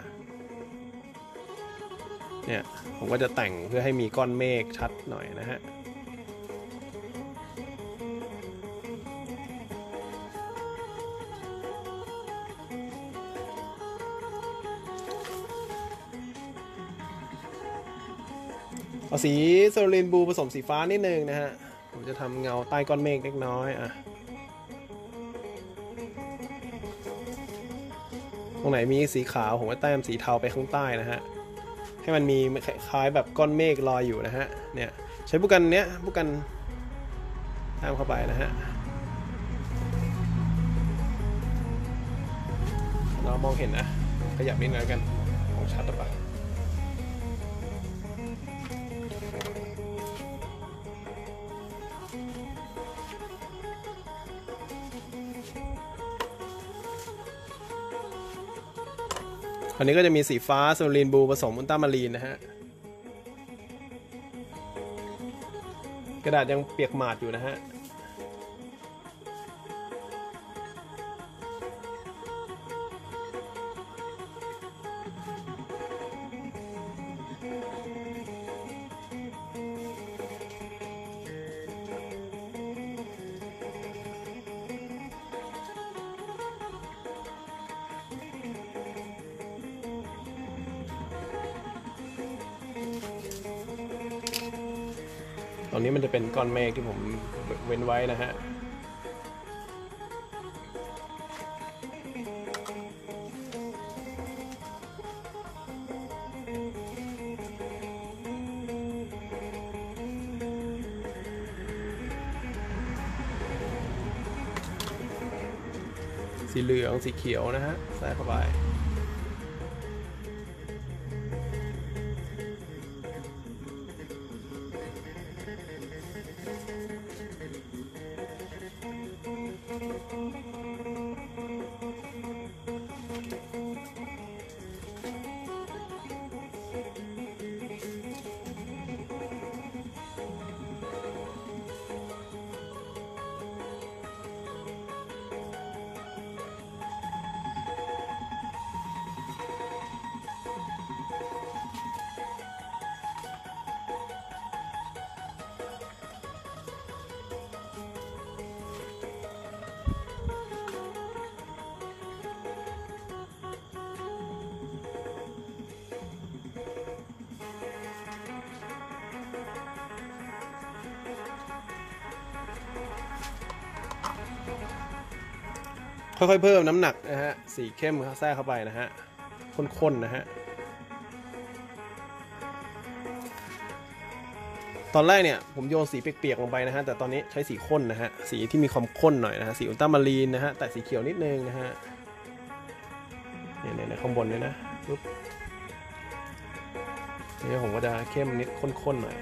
เนี่ยผมก็จะแต่งเพื่อให้มีก้อนเมฆชัดหน่อยนะฮะเอาสีโซลินบูผสมสีฟ้านิดนึงนะฮะผมจะทำเงาใต้ก้อนเมฆเล็กน้อยตรงไหนมีสีขาวผมก็แต้มสีเทาไปข้างใต้นะฮะให้มันมีคล้ายแบบก้อนเมฆลอยอยู่นะฮะเนี่ยใช้ผู้กันเนี้ยผู้กันแต้มเข้าไปนะฮะเรามองเห็นนะขยับนิดหน่อยกันมองชัดหรือเปล่าอันนี้ก็จะมีสีฟ้าโซลีนบูผสมอุลตรามารีนนะฮะกระดาษยังเปียกหมาดอยู่นะฮะตอนนี้มันจะเป็นก้อนเมฆที่ผมเว้นไว้นะฮะสีเหลืองสีเขียวนะฮะใส่เข้าไปค่อยๆเพิ่มน้ำหนักนะฮะสีเข้มแทรกเข้าไปนะฮะข้นๆนะฮะตอนแรกเนี่ยผมโยนสีเปียกๆลงไปนะฮะแต่ตอนนี้ใช้สีข้นนะฮะสีที่มีความข้นหน่อยนะฮะสีอุลตรามารีนนะฮะแต่สีเขียวนิดนึงนะฮะเนี่ยข้างบนเลยนะปุ๊บนี่ผมก็จะเข้มนิดข้นๆหน่อย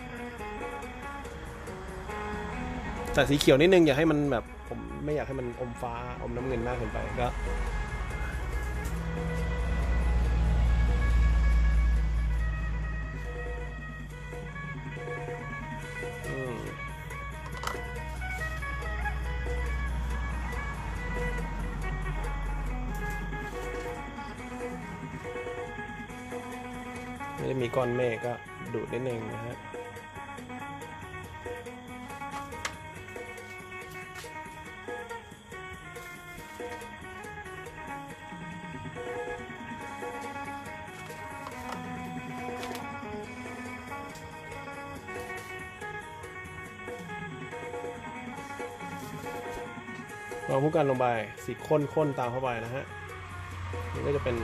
แต่สีเขียวนิดนึงอย่าให้มันแบบผมไม่อยากให้มันอมฟ้าอมน้ำเงินมากเกินไปก็ไม่ได้มีก้อนเมฆก็ดูดนิดนึงนะฮะเราพูดกันลงไปสีข้นตามเข้าไปนะฮะนี่ก็จะเป็น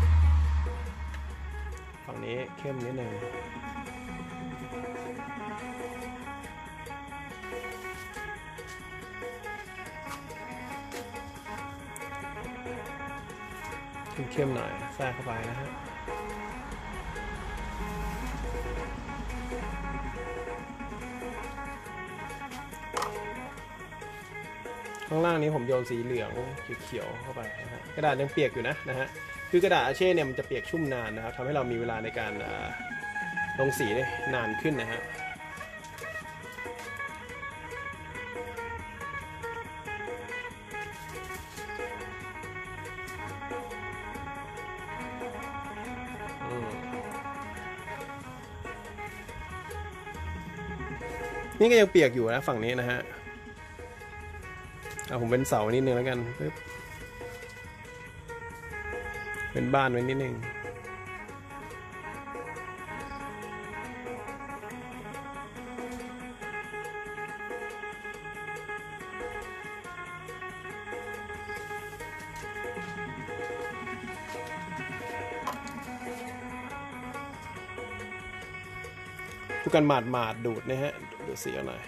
ฝั่งนี้เข้มนิดนึงเข้มหน่อยแทรกเข้าไปนะฮะข้างล่างนี้ผมโยนสีเหลืองเขียวเข้าไปนะฮะกระดาษยังเปียกอยู่นะฮะคือกระดาษอาเช่เนี่ยมันจะเปียกชุ่มนานนะครับทำให้เรามีเวลาในการลงสีได้นานขึ้นนะฮะนี่ก็ยังเปียกอยู่นะฝั่งนี้นะฮะเอาผมเป็นเสานิดนึงแล้วกันปึ๊บเป็นบ้านไว้นิดนึงผู้กันหมาดดูดนะฮะดูดสีเอาหน่อย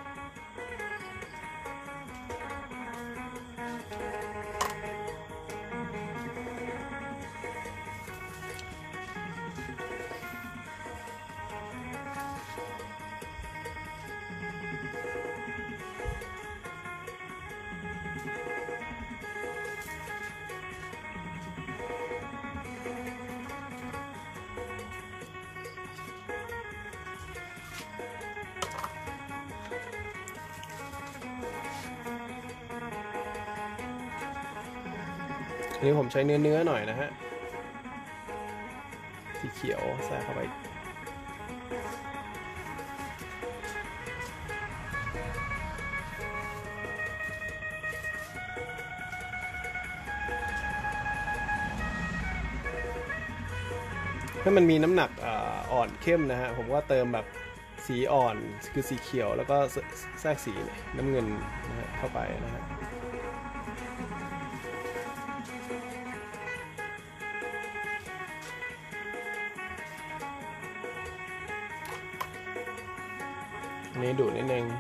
อันนี้ผมใช้เนื้อหน่อยนะฮะสีเขียวใส่เข้าไปให้มันมีน้ำหนักอ่อนเข้มนะฮะผมก็เติมแบบสีอ่อนคือสีเขียวแล้วก็แทรกสีน้ำเงินนะฮะเข้าไปนะฮะอันนี้ดูนิดนึง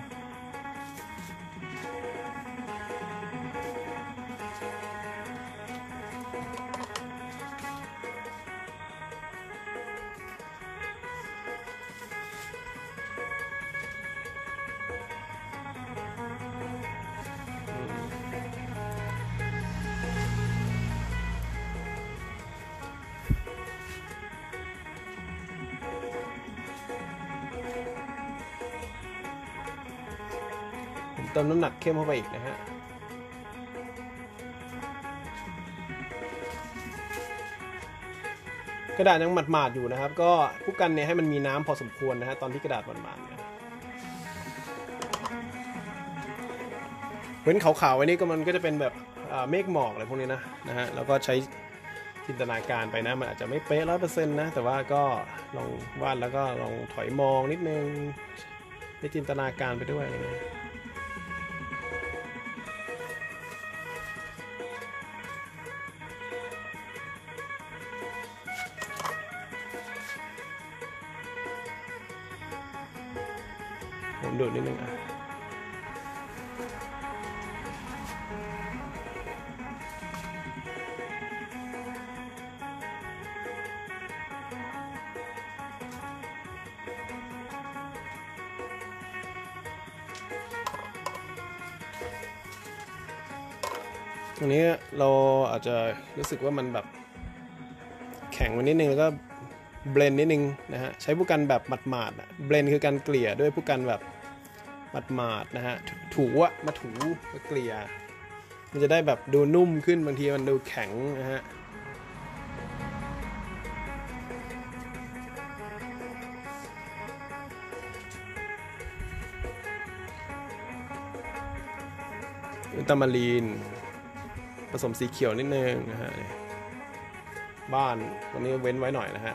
เติมน้ำหนักเข้มเข้าไปอีกนะฮะกระดาษยังหมาดๆอยู่นะครับก็ผู้กันเนี่ยให้มันมีน้ำพอสมควรนะฮะตอนที่กระดาษหมาดๆเนี่ยเว้นขาวๆไว้นี่ก็มันก็จะเป็นแบบเมฆหมอกอะไรพวกนี้นะฮะแล้วก็ใช้จินตนาการไปนะมันอาจจะไม่เป๊ะ100%นะแต่ว่าก็ลองวาดแล้วก็ลองถอยมองนิดนึงได้จินตนาการไปด้วยนะผมดูดนิดนึงอ่ะตรงนี้เราอาจจะรู้สึกว่ามันแบบแข็งไปนิดนึงแล้วก็เบลนนิดนึงนะฮะใช้ผู้กันแบบหมาดๆเบลนคือการเกลี่ยด้วยผู้กันแบบหมาดๆนะฮะถูอะมาถูมาเกลี่ยมันจะได้แบบดูนุ่มขึ้นบางทีมันดูแข็งนะฮะอุลตรามารีนผสมสีเขียวนิดนึงนะฮะบ้านตรงนี้เว้นไว้หน่อยนะฮะ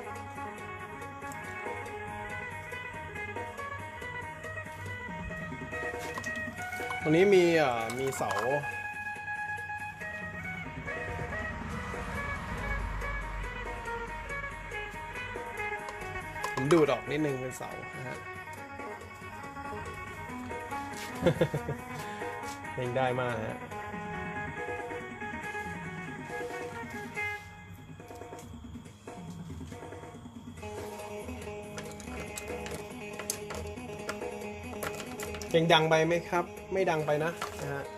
ตรงนี้มีเสาผมดูดออกนิดนึงเป็นเสานะฮะยังได้มากฮะเพลงดังไปไหมครับไม่ดังไปนะฮะ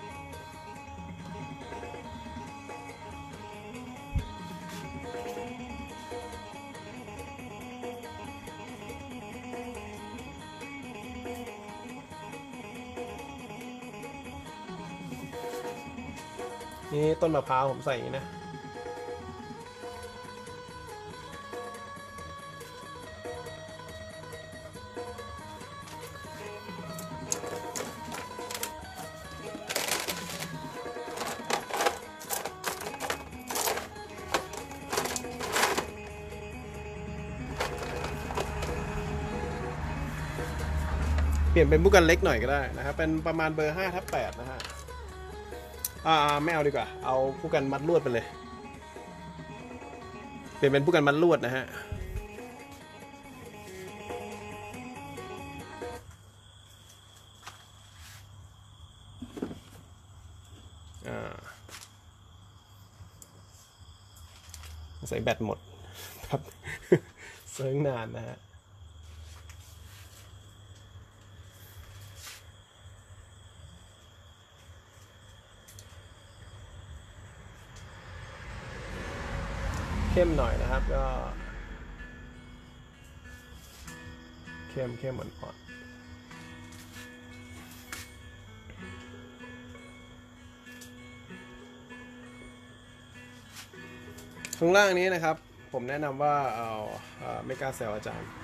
นี่ต้นมะพร้าวผมใส่อย่างนี้นะเปลี่ยนเป็นผู้กันเล็กหน่อยก็ได้นะครับเป็นประมาณเบอร์5/8นะฮะไม่เอาดีกว่าเอาผู้กันมัดลวดไปเลยเปลี่ยนเป็นผู้กันมัดลวดนะฮะใส่แบตหมดครับเซิร์งนานนะฮะเข้มหน่อยนะครับก็เข้มอ่อนข้างล่างนี้นะครับผมแนะนำว่าเอาไม่กล้าแซวอาจารย์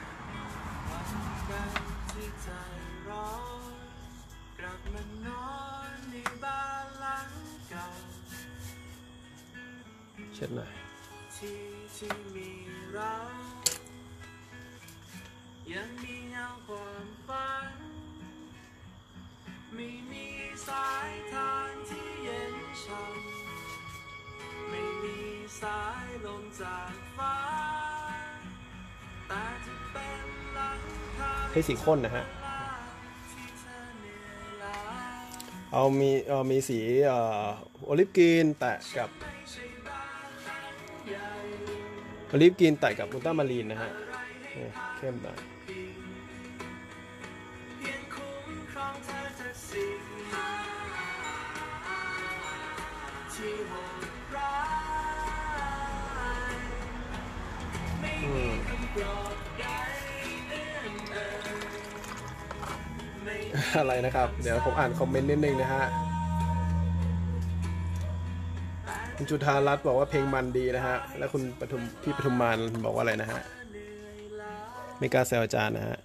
เช็ดหน่อยยังมีเงาความฝันไม่มีสายทางที่เย็นช่ำไม่มีสายลมจากฟ้าแต่จะเป็นหลังคาให้สีข้นนะฮะมีสีโอลิฟกรีนแตะกับโอลิฟกรีนแตะกับอุลตรามารีนนะฮะเข้มหน่อยอะไรนะครับเดี๋ยวผมอ่านคอมเมนต์นิดนึงนะฮะคุณจุธารัตน์บอกว่าเพลงมันดีนะฮะแล้วคุณพี่ปทุมมานบอกว่าอะไรนะฮะไม่กล้าแซวอาจารย์นะฮะ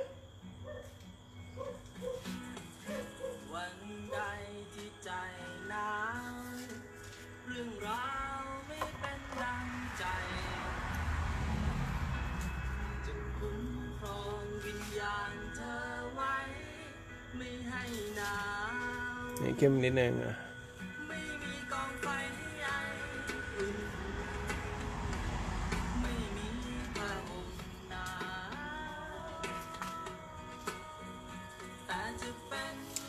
นี่เข้มนิดนึงอ่ะ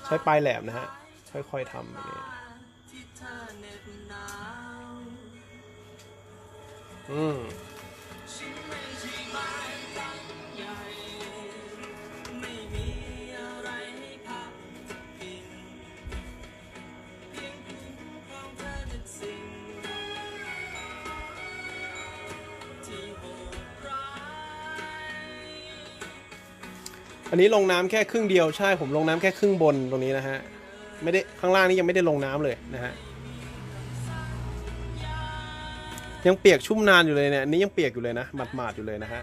ใช้ปลายแหลมนะฮะค่อยๆทำแบบนี้อันนี้ลงน้ำแค่ครึ่งเดียวใช่ผมลงน้ำแค่ครึ่งบนตรงนี้นะฮะไม่ได้ข้างล่างนี่ยังไม่ได้ลงน้ำเลยนะฮะยังเปียกชุ่มนานอยู่เลยเนี่ยอันนี้ยังเปียกอยู่เลยนะหมาดๆอยู่เลยนะฮะ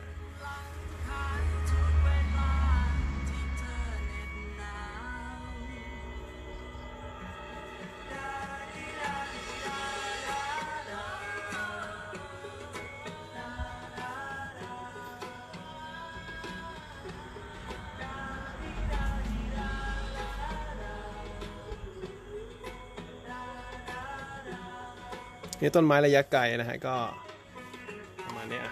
นี่ต้นไม้ระยะไกลนะฮะก็ประมาณนี้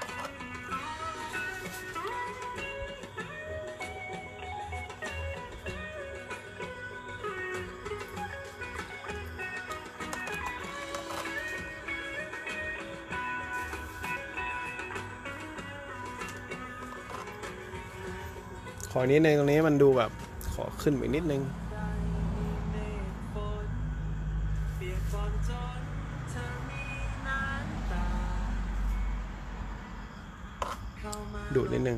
ขอนิดนึงตรงนี้มันดูแบบขอขึ้นอีกนิดนึงดูดนิดนึง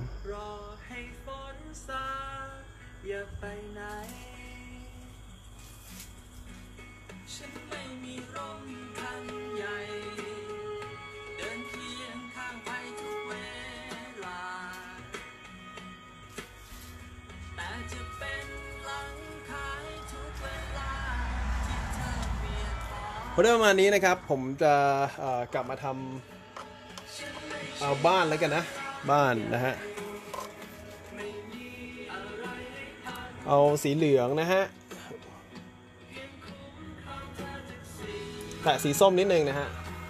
พอได้ประมาณนี้นะครับผมจะกลับมาทำเอาบ้านแล้วกันนะบ้านนะฮะเอาสีเหลืองนะฮะแตะสีส้มนิดนึงนะฮะ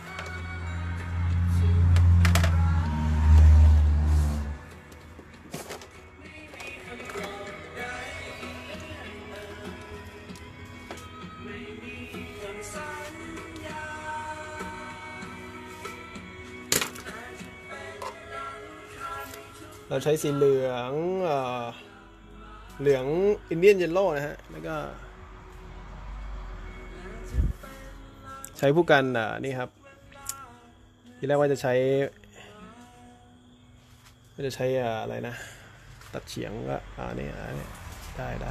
เราใช้สีเหลืองเหลืองอินเดียนเยลโล่นะฮะแล้วก็ใช้ผู้กันนี่ครับทีแรกว่าจะใช้อะไรนะตัดเฉียงก็นี่ได้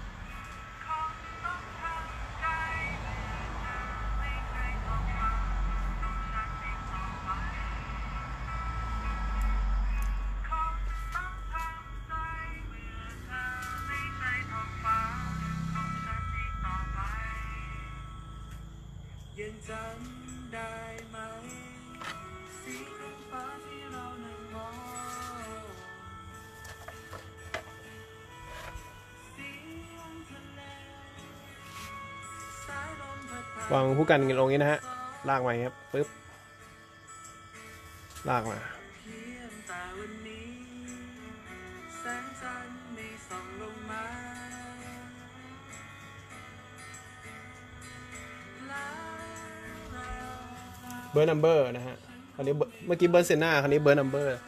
วางผู้กันลงนี้นะฮะลากมาครับปึ๊บลากมาเบอร์นัมเบอร์นะฮะคราวนี้เมื่อกี้เบอร์เซน่าคราวนี้เบอร์นัมเบอร์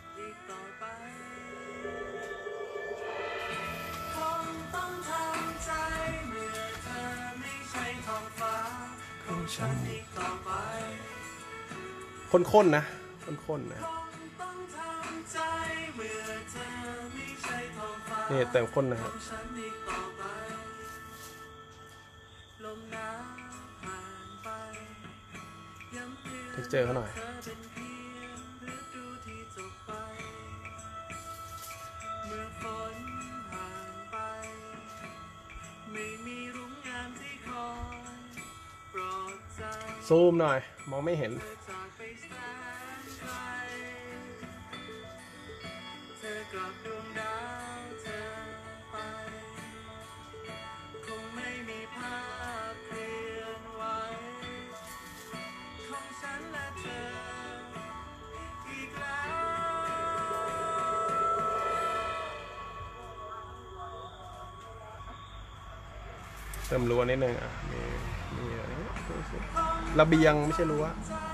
ข้นๆนะข้นๆนะนี่เติมข้นนะฮะเท็กเจอร์เขาหน่อยซูมหน่อยมองไม่เห็นติมรั้วนิดนึงอ่ะมีระเบียงไม่ใช่รั้ว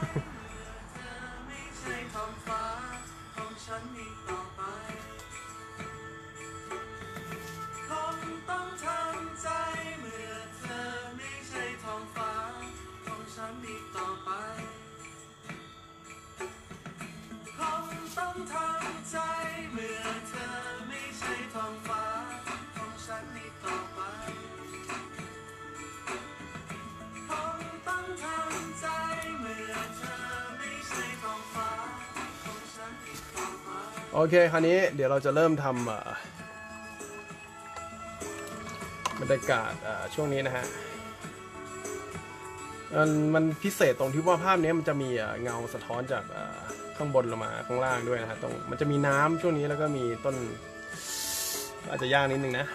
โอเคคราวนี้เดี๋ยวเราจะเริ่มทำบรรยากาศช่วงนี้นะฮะมันพิเศษตรงที่ว่าภาพนี้มันจะมีเงาสะท้อนจากข้างบนลงมาข้างล่างด้วยนะฮะตรงมันจะมีน้ำช่วงนี้แล้วก็มีต้นอาจจะยากนิดนึงนะ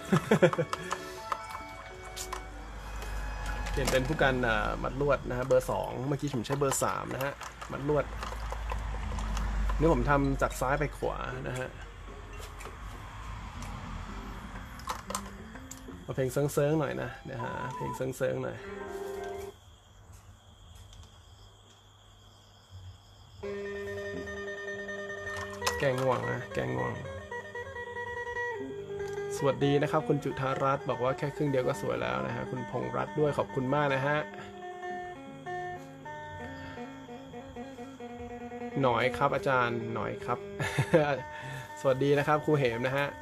เปลี่ยนเป็นผู้กันมัดลวดนะฮะเบอร์2เมื่อกี้ผมใช้เบอร์3นะฮะมัดลวดนี่ผมทำจากซ้ายไปขวานะฮะเอาเพลงเซิงๆหน่อยนะฮะเพลงเซิงๆหน่อยแกงง่วงนะแกงง่วงสวัสดีนะครับคุณจุธารัตน์บอกว่าแค่ครึ่งเดียวก็สวยแล้วนะฮะคุณพงษ์รัตน์ด้วยขอบคุณมากนะฮะหน่อยครับอาจารย์หน่อยครับ สวัสดีนะครับครูเหมนะฮะ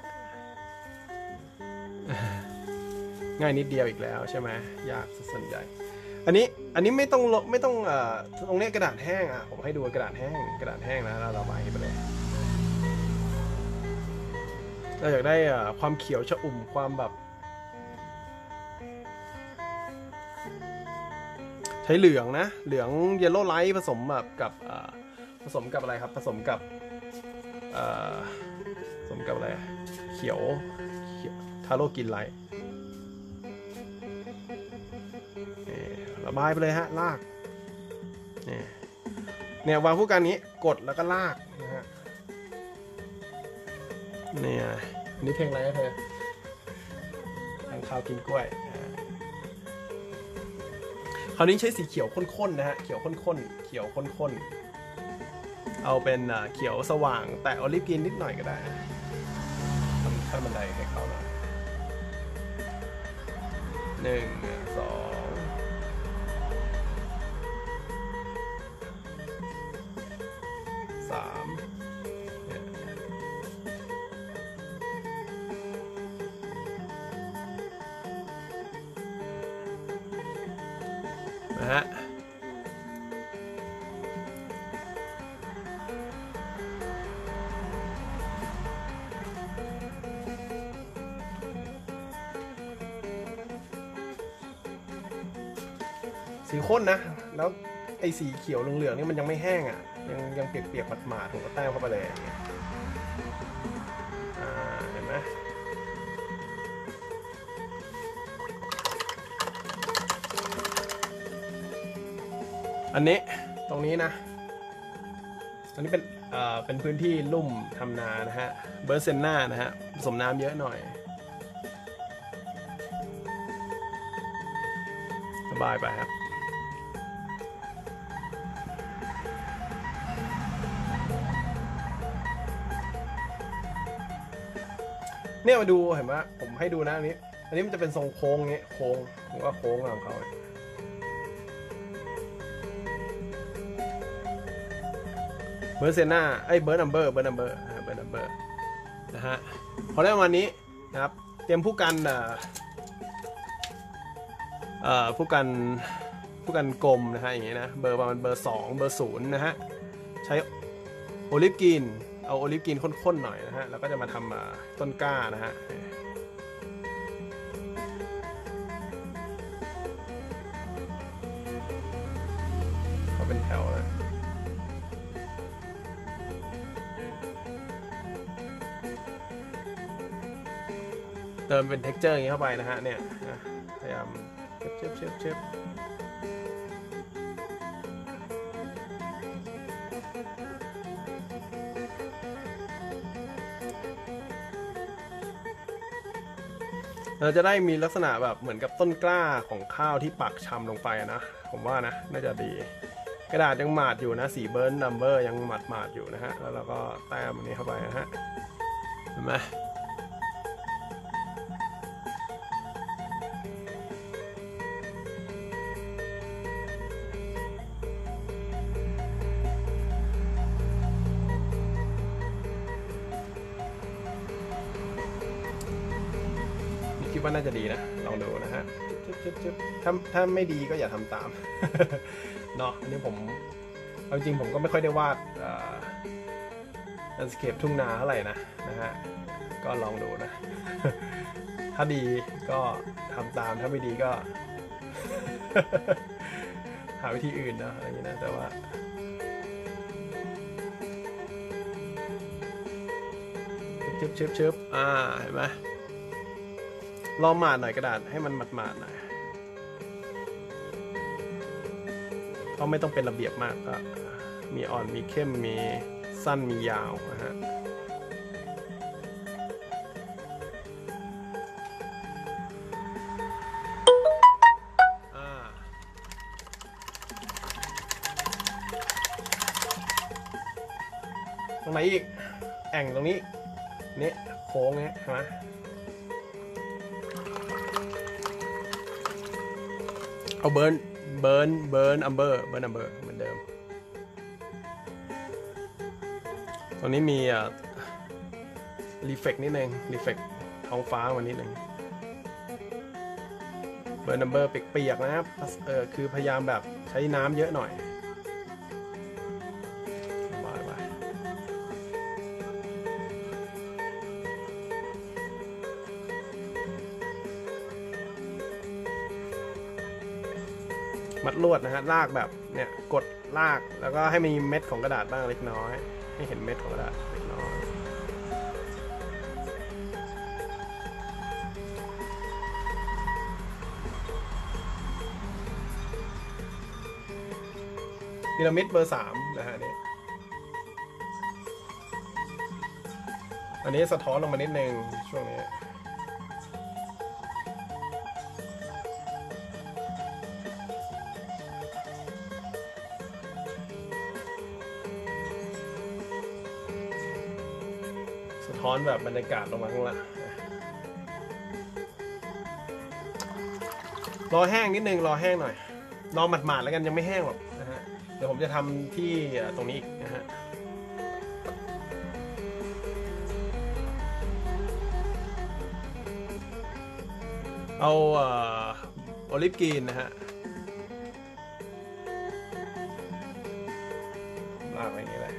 ง่ายนิดเดียวอีกแล้วใช่ไหมยากส่วนใหญ่อันนี้ไม่ต้องตรงนี้กระดาษแห้งอ่ะผมให้ดูกระดาษแห้งนะเราระบายไปเลยเราอยากได้ความเขียวชอุ่มความแบบใช้เหลืองนะเหลืองเยลโล่ไลท์ผสมแบบกับอะไรครับผสมกับอะไรเขียวทาโร่กินไลท์ระบายไปเลยฮะลากเนี่ยวางคู่กันนี้กดแล้วก็ลากนะฮะเนี่ยนี่เพลงอะไรนะเธอทางข้าวกินกล้วยคราวนี้ใช้สีเขียวข้นๆนะฮะเขียวข้นเอาเป็นเขียวสว่างแต่ออลิฟกรีนนิดหน่อยก็ได้ทำขั้นบันไดให้เขาหน่อย1 2นะฮะสีข้นนะแล้วไอ้สีเขียวเหลืองๆนี่มันยังไม่แห้งอ่ะยังเปียกๆหมาดๆผมก็แต้มเข้าไปเลยอย่างเงี้ยเห็นไหมอันนี้ตรงนี้นะอันนี้เป็นพื้นที่ลุ่มทำนานะฮะเบอร์เซนน่านะฮะผสมน้ำเยอะหน่อยสบายไปครับเนี่ยมาดูเห็นไหมผมให้ดูนะอันนี้มันจะเป็นทรงโค้งนี้โค้งผมว่าโค้งของเขาเบอร์เซน่าเบอร์นัมเบอร์นะฮะพอได้ประมาณนี้นะครับเตรียมผู้กันผู้กันกลมนะฮะอย่างงี้นะเบอร์ประมาณเบอร์2เบอร์0นะฮะใช้โอลิฟกรีนเอาโอลิฟกรีนข้นๆหน่อยนะฮะแล้วก็จะมาทำต้นกล้านะฮะเขาเป็นแถวนะเติมเป็น texture อย่างนี้เข้าไปนะฮะเนี่ยพยายามเชฟเราจะได้มีลักษณะแบบเหมือนกับต้นกล้าของข้าวที่ปักชำลงไปนะผมว่านะน่าจะดีกระดาษยังหมาดอยู่นะสีเบิร์นนัมเบอร์ยังหมาดอยู่นะฮะแล้วเราก็แต้มอันนี้เข้าไปนะฮะเห็นไหมคิดว่าน่าจะดีนะลองดูนะฮะถ้าไม่ดีก็อย่าทำตามเนาะอันนี้ผมเอาจริงผมก็ไม่ค่อยได้วาดแลนด์สเคปทุ่งนาเท่าไหร่นะฮะก็ลองดูนะ ถ้าดีก็ทำตามถ้าไม่ดีก็ หาวิธีอื่นนะอะไรอย่างนี้นะแต่ว่าชึบเห็นไหมรอหมาดหน่อยกระดาษให้มันหมาดหน่อยก็ไม่ต้องเป็นระเบียบมากก็มีอ่อนมีเข้มมีสั้นมียาวนะฮะตรงไหนอีกแอ่งตรงนี้นี่โค้งเนี้ยใช่ไหมเอาเบิร์นอัมเบอร์เหมือนเดิมตรงนี้มีรีเฟกนิดนึงรีเฟกท้องฟ้าวันนิดนึงเบิร์นอัมเบอร์เปียกๆนะครับคือพยายามแบบใช้น้ำเยอะหน่อยมัดลวดนะฮะลากแบบเนี่ยกดลากแล้วก็ให้มีเม็ดของกระดาษบ้างเล็กน้อยให้เห็นเม็ดของกระดาษเล็กน้อยพีระมิดเบอร์3นะฮะนี่อันนี้สะท้อนลงมานิดนึงช่วงนี้ท้อนแบบบรรยากาศลงมาข้างล่างรอแห้งนิดนึงรอแห้งหน่อยรอหมาดๆแล้วกันยังไม่แห้งหรอกนะฮะเดี๋ยวผมจะทำที่ตรงนี้อีกนะฮะเอาโอลิฟกรีนนะฮะลากไปอย่างนี้เลย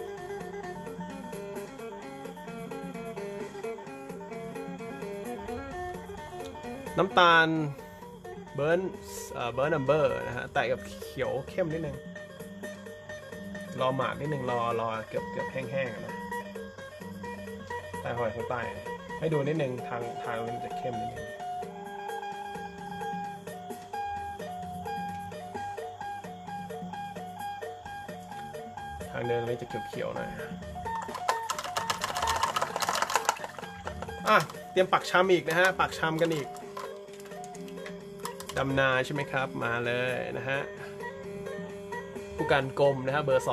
น้ำตาลเบิร์นนัมเบอร์นะฮะแต่กับเขียวเข้มนิดนึงรอหมาดนิดนึงรอเกือบแห้งๆนะใต้หอยข้างใต้ให้ดูนิดนึงทางมันจะเข้มนิดนึงทางเดินมันจะเขียวๆหน่อยเตรียมปักชำอีกนะฮะปักชำกันอีกดำนาใช่ไหมครับมาเลยนะฮะผู้การกรมนะฮะเบอร์2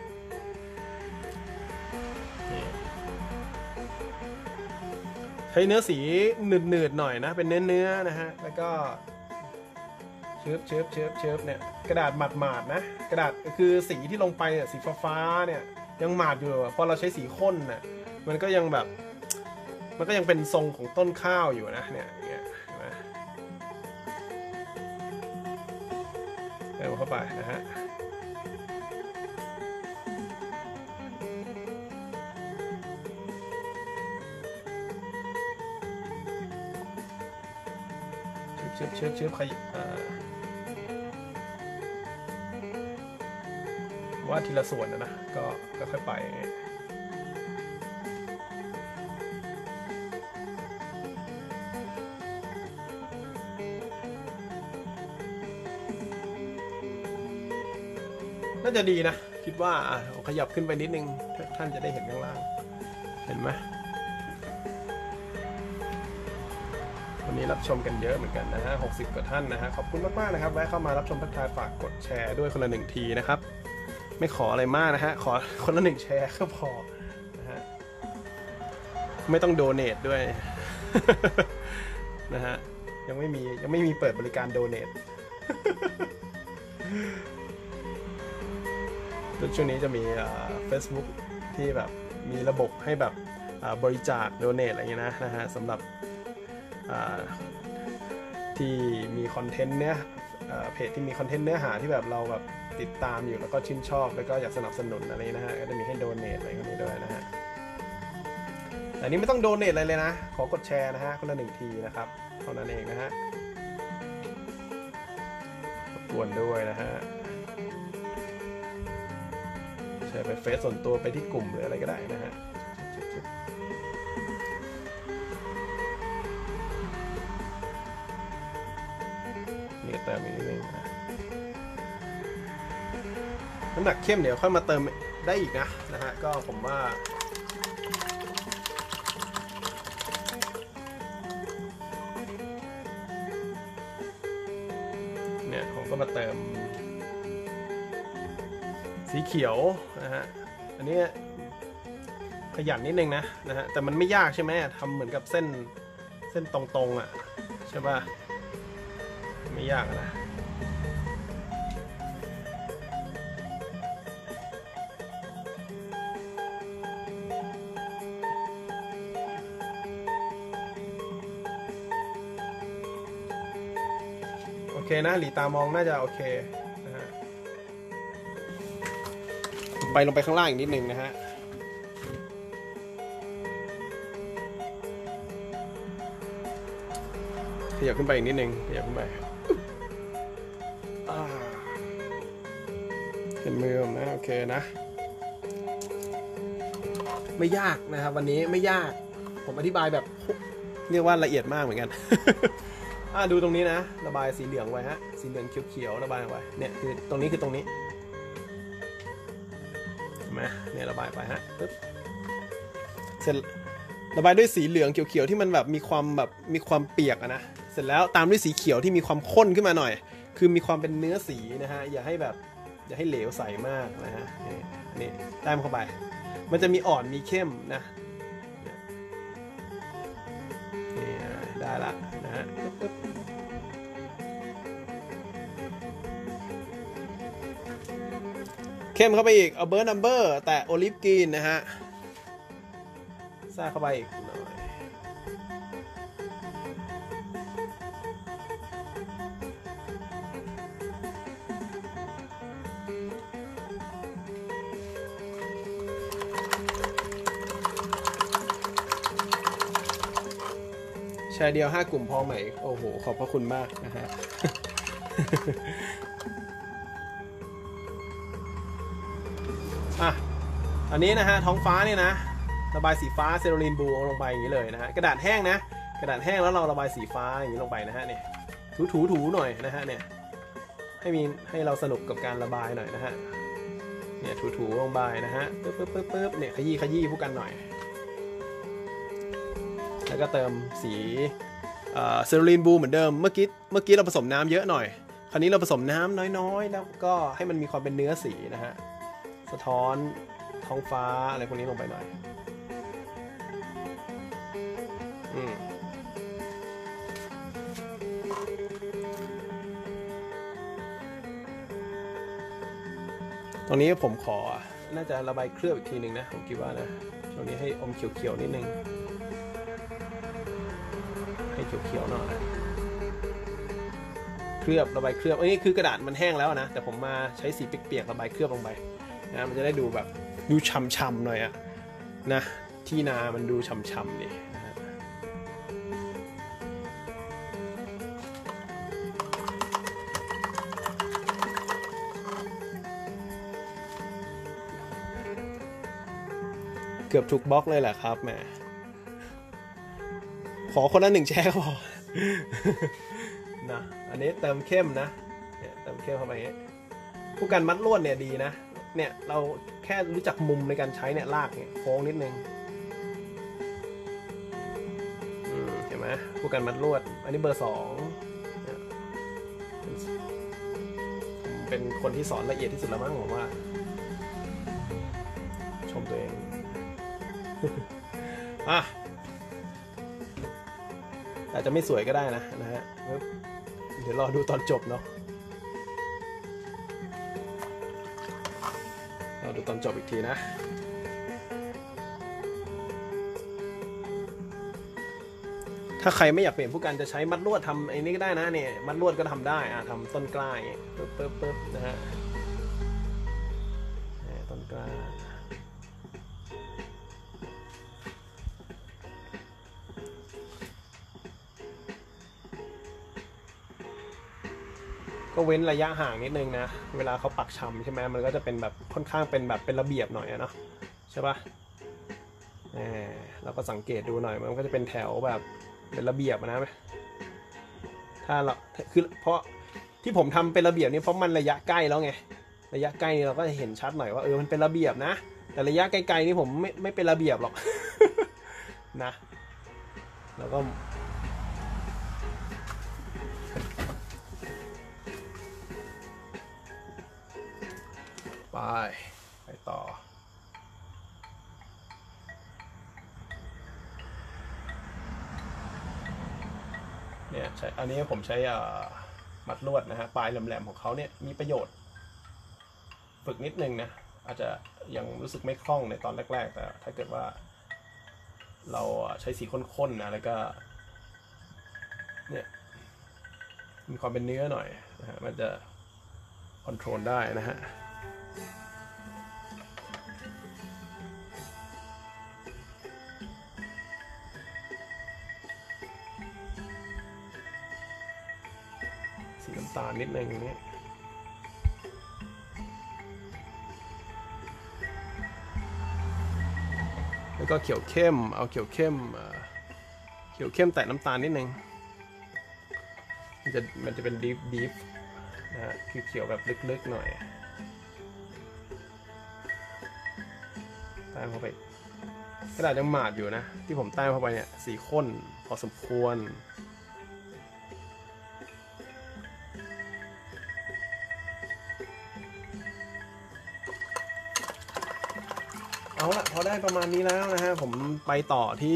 ใช้เนื้อสีหนืดๆหน่อยนะเป็นเนื้อนะฮะแล้วก็เชิบเนี่ยกระดาษหมาดๆนะกระดาษคือสีที่ลงไปเนี่ยสีฟ้าเนี่ยยังหมาดอยู่พอเราใช้สีข้นน่ะมันก็ยังแบบมันก็ยังเป็นทรงของต้นข้าวอยู่นะเนี่ยเติมเข้าไปนะฮะเชิบขยิบว่าทีละส่วนนะก็ค่อยไปน่าจะดีนะคิดว่าขยับขึ้นไปนิดนึงท่านจะได้เห็นข้างล่างเห็นไหมวันนี้รับชมกันเยอะเหมือนกันนะฮะ60 กว่าท่านนะฮะขอบคุณมากๆนะครับแวะเข้ามารับชมทักทายฝากกดแชร์ด้วยคนละ1 ทีนะครับไม่ขออะไรมากนะฮะขอคนละ1 แชร์ก็พอนะฮะไม่ต้องโดเนทด้วย นะฮะยังไม่มีเปิดบริการโดเนท ช่วงนี้จะมีFacebook ที่แบบมีระบบให้แบบบริจาคโดเนทอะไรอย่างเงี้ยนะฮะสำหรับที่มีคอนเทนต์เนื้อเพจที่มีคอนเทนต์เนื้อหาที่แบบเราแบบติดตามอยู่แล้วก็ชื่นชอบแล้วก็อยากสนับสนุนอะไรนะฮะก็จะมีให้โดเนทอะไรพวกนี้ด้วยนะฮะแต่นี้ไม่ต้องโดเนทอะไรเลยนะขอกดแชร์นะฮะคนละ1 ทีนะครับเท่านั้นเองนะฮะรบกวนด้วยนะฮะแชร์ไปเฟซส่วนตัวไปที่กลุ่มหรืออะไรก็ได้นะฮะนี่เติมอีกนิดนึงน้ำหนักเข้มเดี๋ยวค่อยมาเติมได้อีกนะฮะก็ผมว่าเนี่ยผมก็มาเติมสีเขียวนะฮะอันนี้ขยันนิดนึงนะฮะแต่มันไม่ยากใช่ไหมทำเหมือนกับเส้นตรงๆอ่ะใช่ป่ะไม่ยากนะโอเคนะหลีตามองน่าจะโอเคนะฮะลงไปข้างล่างอีกนิดนึงนะฮะขยับขึ้นไปอีกนิดนึงขยับขึ้นไปเห็นมือผมนะโอเคนะไม่ยากนะครับวันนี้ไม่ยากผมอธิบายแบบเรียกว่าละเอียดมากเหมือนกัน ดูตรงนี้นะระบายสีเหลืองไว้ฮะสีเหลืองเขียวๆระบายไว้เนี่ยคือตรงนี้คือตรงนี้เห็นไหมเนี่ยระบายไปฮะปึ๊บเสร็จระบายด้วยสีเหลืองเขียวๆที่มันแบบมีความเปียกนะเสร็จแล้วตามด้วยสีเขียวที่มีความข้นขึ้นมาหน่อยคือมีความเป็นเนื้อสีนะฮะอย่าให้เหลวใสมากนะฮะนี่แต้มเข้าไปมันจะมีอ่อนมีเข้มนะนี่ได้ละนะฮะเข้มเข้าไปอีกเอาเบิร์นนัมเบอร์แต่โอลิฟกรีนนะฮะใส่เข้าไปอีกหน่อยแชร์เดียว5 กลุ่มพอไหมโอ้โหขอบพระคุณมากนะฮะ อันนี้นะฮะท้องฟ้าเนี่ยนะระบายสีฟ้าเซโรลีนบลูลงไปอย่างนี้เลยนะฮะกระดาษแห้งนะกระดาษแห้งแล้วเราระบายสีฟ้าอย่างนี้ลงไปนะฮะเนี่ยถูหน่อยนะฮะเนี่ยให้เราสนุกกับการระบายหน่อยนะฮะเนี่ยถูลงไปนะฮะปึ๊บเนี่ยขยี้ผู้กันหน่อยแล้วก็เติมสีเซโรลีนบลูเหมือนเดิมเมื่อกี้เราผสมน้ำเยอะหน่อยคราวนี้เราผสมน้ำน้อยๆแล้วก็ให้มันมีความเป็นเนื้อสีนะฮะสะท้อนท้องฟ้าอะไรพวกนี้ลงไปหน่อยตรงนี้ผมขอน่าจะระบายเคลือบอีกทีหนึ่งนะผมคิดว่านะตรงนี้ให้อมเขียวๆนิดนึงให้เขียวๆหน่อยเคลือบระบายเคลือบอันนี้คือกระดาษมันแห้งแล้วนะแต่ผมมาใช้สีเปียกๆระบายเคลือบลงไปนะมันจะได้ดูแบบดูช่ำๆหน่อยอะนะที่นามันดูช่ำๆดิเกือบทุกบล็อกเลยแหละครับแหมขอคนละ1 แชร์ก็พอ นะอันนี้เติมเข้มนะเนี่ยเติมเข้มเข้าไปผู้กันมัดลวดเนี่ยดีนะเนี่ยเราแค่รู้จักมุมในการใช้เนี่ยลากเนี่ยโค้งนิดนึงเห็นไหมผู้กันมัดลวดอันนี้เบอร์ 2เนี่ยผมเป็นคนที่สอนละเอียดที่สุดแล้วมั้งผมว่าชมตัวเอง อ่ะอาจจะไม่สวยก็ได้นะฮะเดี๋ยวรอดูตอนจบเนาะรอดูตอนจบอีกทีนะถ้าใครไม่อยากเปลี่ยนผู้กันจะใช้มัดลวดทำไอ้นี้ก็ได้นะเนี่ยมัดลวดก็ทำได้ทำต้นกล้าอย่างเงี้ยปึ๊บนะฮะต้นกล้าก็เว้นระยะห่างนิดนึงนะเวลาเขาปักชำใช่ไหมมันก็จะเป็นแบบค่อนข้างเป็นแบบเป็นระเบียบหน่อยเนาะใช่ปะเราก็สังเกตดูหน่อยมันก็จะเป็นแถวแบบเป็นระเบียบนะถ้าเราคือเพราะที่ผมทำเป็นระเบียบนี่เพราะมันระยะใกล้แล้วไงระยะใกล้นี่เราก็จะเห็นชัดหน่อยว่ามันเป็นระเบียบนะแต่ระยะไกลๆนี่ผมไม่เป็นระเบียบหรอก นะแล้วก็ไปต่อเนี่ยใช้อันนี้ผมใช้มัดลวดนะฮะปลายแหลมๆของเขาเนี่ยมีประโยชน์ฝึกนิดนึงนะอาจจะยังรู้สึกไม่คล่องในตอนแรกๆแต่ถ้าเกิดว่าเราใช้สีข้นๆนะแล้วก็เนี่ยมีความเป็นเนื้อหน่อยนะฮะมันจะคอนโทรลได้นะฮะสีน้ำตาลนิดนึงนี้แล้วก็เขียวเข้มเอาเขียวเข้มแตะน้ำตาลนิดนึงมันจะเป็นดีฟนะฮะคือเขียวแบบลึกๆหน่อยแต้มเข้าไปกระดาษยังหมาดอยู่นะที่ผมแต้มเข้าไปเนี่ยสีข้นพอสมควรเอาละพอได้ประมาณนี้แล้วนะฮะผมไปต่อที่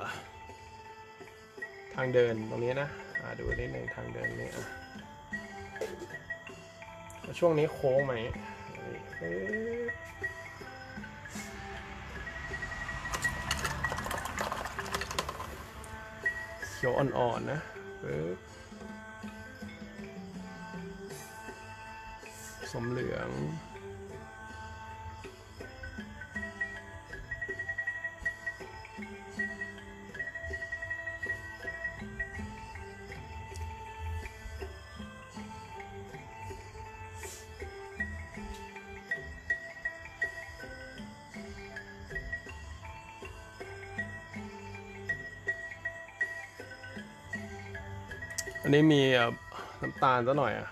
ทางเดินตรงนี้นะดูนิดนึงทางเดินนี่ช่วงนี้โค้งไหมเขียวอ่อนๆนะสมเหลืองอันนี้มีน้ำตาลซะหน่อย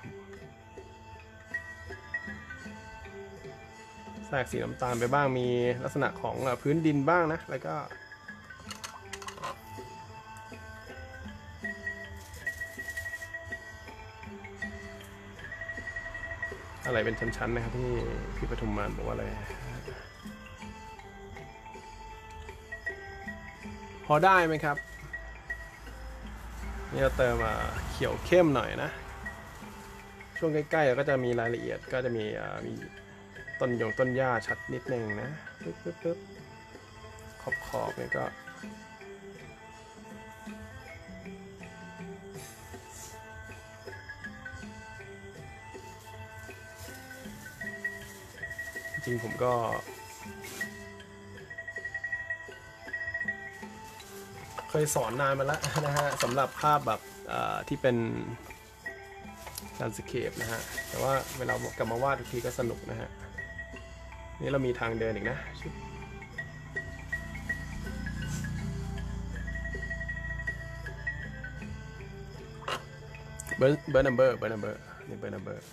แทรกสีน้ำตาลไปบ้างมีลักษณะของพื้นดินบ้างนะแล้วก็อะไรเป็นชั้นๆนะครับที่พี่ปทุมมานบอกว่าอะไรพอได้ไหมครับนี่เราเติมเขียวเข้มหน่อยนะช่วงใกล้ๆเราก็จะมีรายละเอียดก็จะมีต้นหญ้าชัดนิดนึงนะปึ๊บขอบเนี่ยก็จริงผมก็เคยสอนนานมาแล้วนะฮะสำหรับภาพแบบที่เป็นแลนด์สเคปนะฮะแต่ว่าเวลากลับมาวาดทุกทีก็สนุกนะฮะนี่เรามีทางเดินอีกนะเบอร์นัมเบอร์นี่เบอร์นัมเบอร์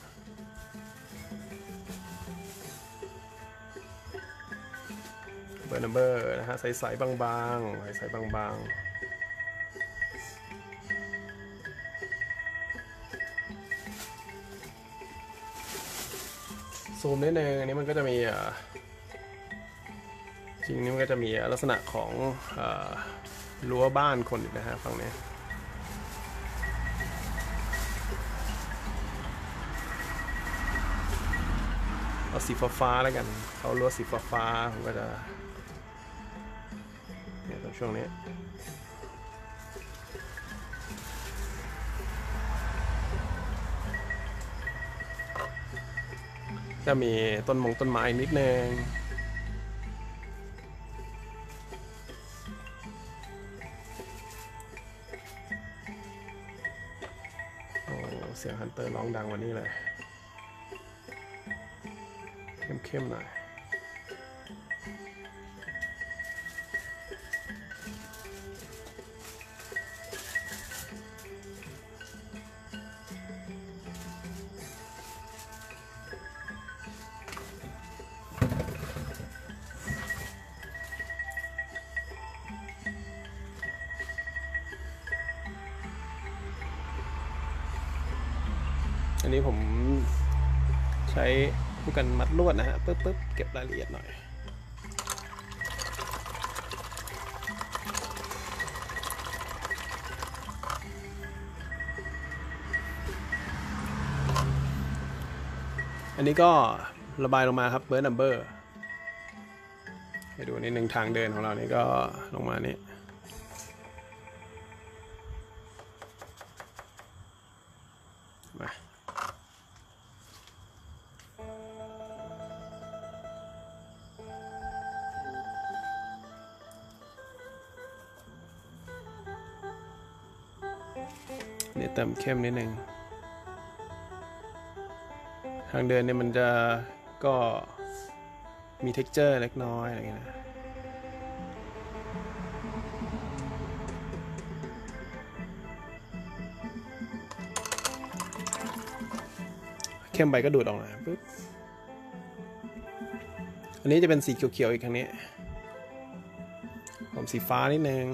นะฮะใสๆบางๆใสๆบางๆซูมนิดนึงอันนี้มันก็จะมีจริงนี่มันก็จะมีลักษณะของรั้วบ้านคนอีกนะฮะฝั่งนี้เอาสีฟ้าแล้วกันเขารั้วสีฟ้าผมก็จะเนี่ยตอนช่วงนี้จะมีต้นไม้นิดนึงโอ้เสียงฮันเตอร์ร้องดังกว่านี้เลยเข้มหน่อยอันนี้ผมใช้ผู้กันมัดลวดนะฮะปึ๊บเก็บรายละเอียดหน่อยอันนี้ก็ระบายลงมาครับเบิร์นนัมเบอร์ให้ดูนิดนึงทางเดินของเรานี่ก็ลงมานี่มานี่เติมเข้มนิดนึงทางเดินเนี่ยมันจะก็มี texture เล็กน้อยอะไรเงี้ยนะเข้มไปก็ดูดออกมาปึ๊บอันนี้จะเป็นสีเขียวๆอีกครั้งนี้ผมสีฟ้านิดนึง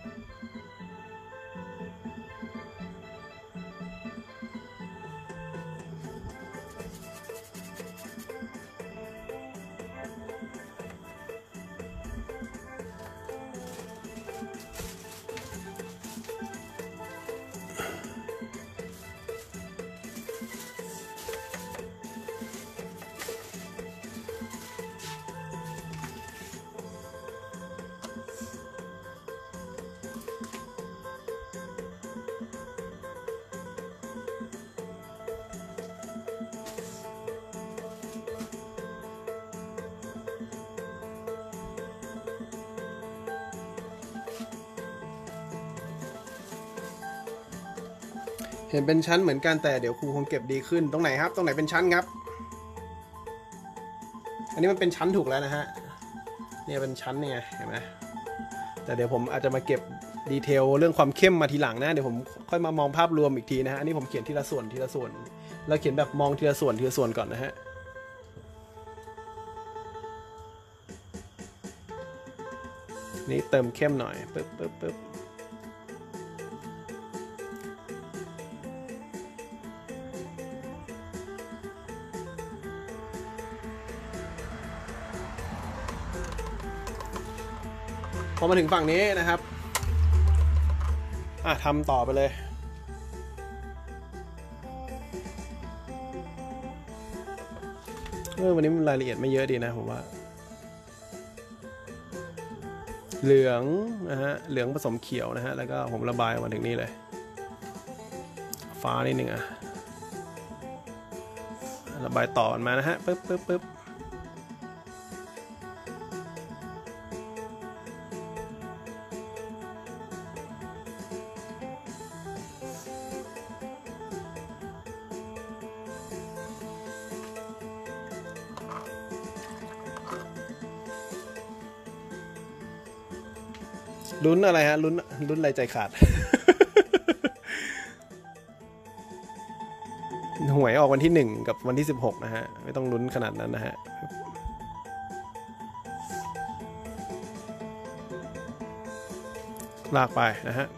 เห็นเป็นชั้นเหมือนกันแต่เดี๋ยวครูคงเก็บดีขึ้นตรงไหนครับตรงไหนเป็นชั้นครับอันนี้มันเป็นชั้นถูกแล้วนะฮะเนี่ยเป็นชั้นนี่ไงเห็นไหมแต่เดี๋ยวผมอาจจะมาเก็บดีเทลเรื่องความเข้มมาทีหลังนะเดี๋ยวผมค่อยมามองภาพรวมอีกทีนะฮะอันนี้ผมเขียนทีละส่วนแล้วเขียนแบบมองทีละส่วนก่อนนะฮะนี่เติมเข้มหน่อยปึ๊บพอมาถึงฝั่งนี้นะครับทำต่อไปเลยวันนี้มันรายละเอียดไม่เยอะดีนะผมว่าเหลืองนะฮะเหลืองผสมเขียวนะฮะแล้วก็ผมระบายมาถึงนี่เลยฟ้านิดนึงระบายต่อมานะฮะปึ๊บลุ้นอะไรฮะลุ้นอะไรใจขาด หวยออกวันที่1กับวันที่16นะฮะไม่ต้องลุ้นขนาดนั้นนะฮะลากไปนะฮะ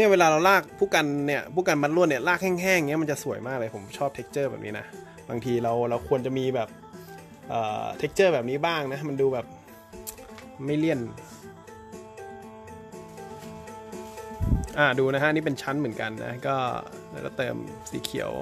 เนี่ยเวลาเราลากผู้กันเนี่ยผู้กันมัดลวดเนี่ยลากแห้งๆเงี้ยมันจะสวยมากเลยผมชอบเท็กเจอร์แบบนี้นะบางทีเราควรจะมีแบบเท็กเจอร์แบบนี้บ้างนะมันดูแบบไม่เลี่ยนดูนะฮะนี่เป็นชั้นเหมือนกันนะก็แล้วก็เติมสีเขียว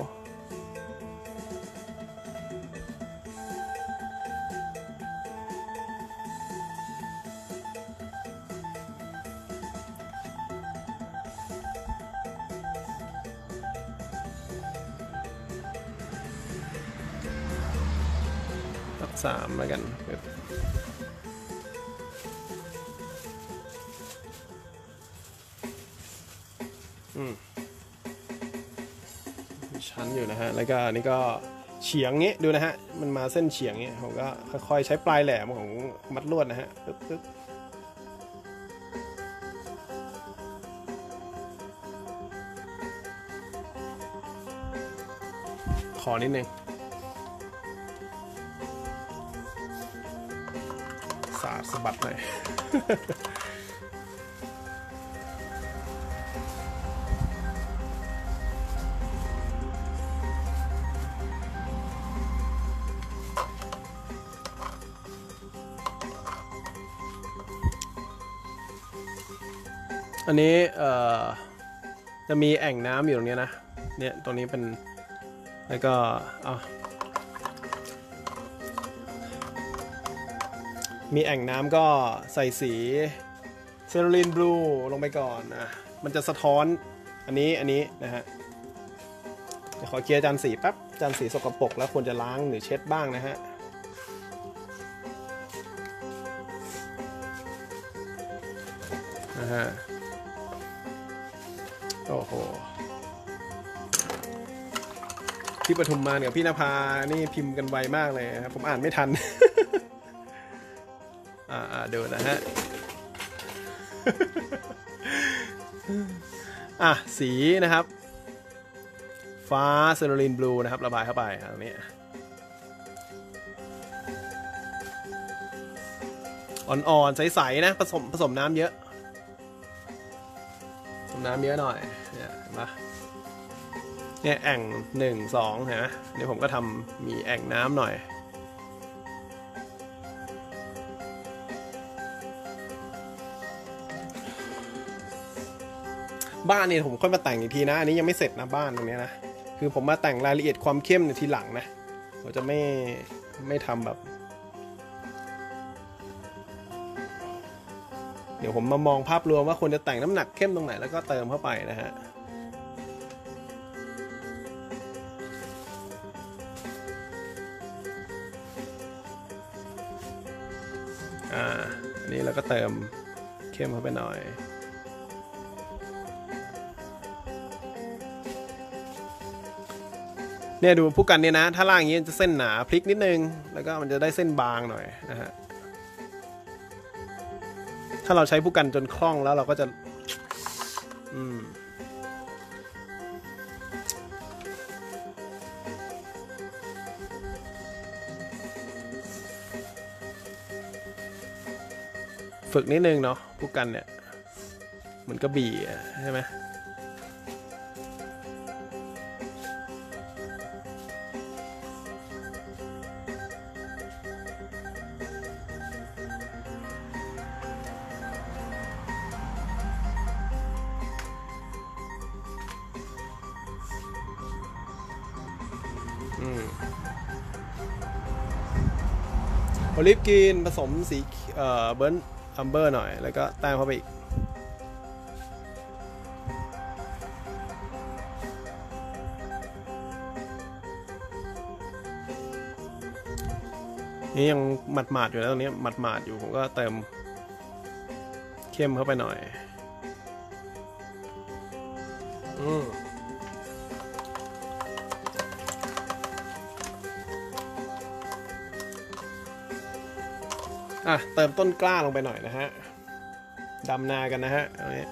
3แล้วกันชั้นอยู่นะฮะแล้วก็นี่ก็เฉียงงี้ดูนะฮะมันมาเส้นเฉียงงี้ผมก็ค่อยๆใช้ปลายแหลมของมัดลวดนะฮะปึ๊บขอนิดนึงสะบัดหน่อยอันนี้จะมีแอ่งน้ำอยู่ตรงนี้นะเนี่ยตรงนี้เป็นแล้วก็มีแอ่งน้ำก็ใส่สีเซราลีนบลูลงไปก่อนนะมันจะสะท้อนอันนี้นะฮะเดี๋ยวขอเคลียร์จานสีแป๊บจานสีสกปรกแล้วควรจะล้างหรือเช็ดบ้างนะฮะโอ้โหพี่ปทุมมากับพี่นภานี่พิมพ์กันไวมากเลยครับผมอ่านไม่ทัน ดูนะฮะ สีนะครับฟ้าเซราลีนบลูนะครับระบายเข้าไปตรงนี้อ่อนๆใสๆนะผสมน้ำเยอะผสมน้ำเยอะหน่อยเนี่ยเห็นปะเนี่ยแอ่ง1 2เห็นไหมเดี๋ยวผมก็ทำมีแอ่งน้ำหน่อยบ้านเนี่ยผมค่อยมาแต่งอีกทีนะอันนี้ยังไม่เสร็จนะบ้านตรงนี้นะคือผมมาแต่งรายละเอียดความเข้มในทีหลังนะเราจะไม่ทำแบบเดี๋ยวผมมามองภาพรวมว่าควรจะแต่งน้ำหนักเข้มตรงไหนแล้วก็เติมเข้าไปนะฮะอันนี้เราก็เติมเข้มเข้าไปหน่อยเนี่ยดูผู้กันเนี่ยนะถ้าล่างอย่างนี้จะเส้นหนาพลิกนิดนึงแล้วก็มันจะได้เส้นบางหน่อยนะฮะถ้าเราใช้ผู้กันจนคล่องแล้วเราก็จะฝึกนิดนึงเนาะผู้กันเนี่ยเหมือนกระบี่ใช่ไหมโอลิฟกรีนผสมสีเบิร์นอัมเบอร์หน่อยแล้วก็แต้มเข้าไปอีกนี่ยังหมาดๆอยู่นะตรงนี้หมาดๆอยู่ผมก็เติมเข้มเข้าไปหน่อยเติมต้นกล้าลงไปหน่อยนะฮะดำนากันนะฮะตรงนี้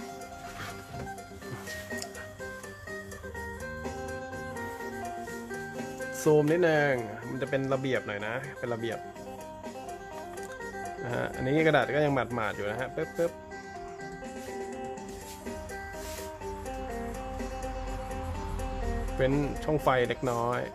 ซูมนิดนึงมันจะเป็นระเบียบหน่อยนะเป็นระเบียบนะฮะอันนี้กระดาษก็ยังหมาดๆอยู่นะฮะปึ๊บเป็นช่องไฟเล็กน้อย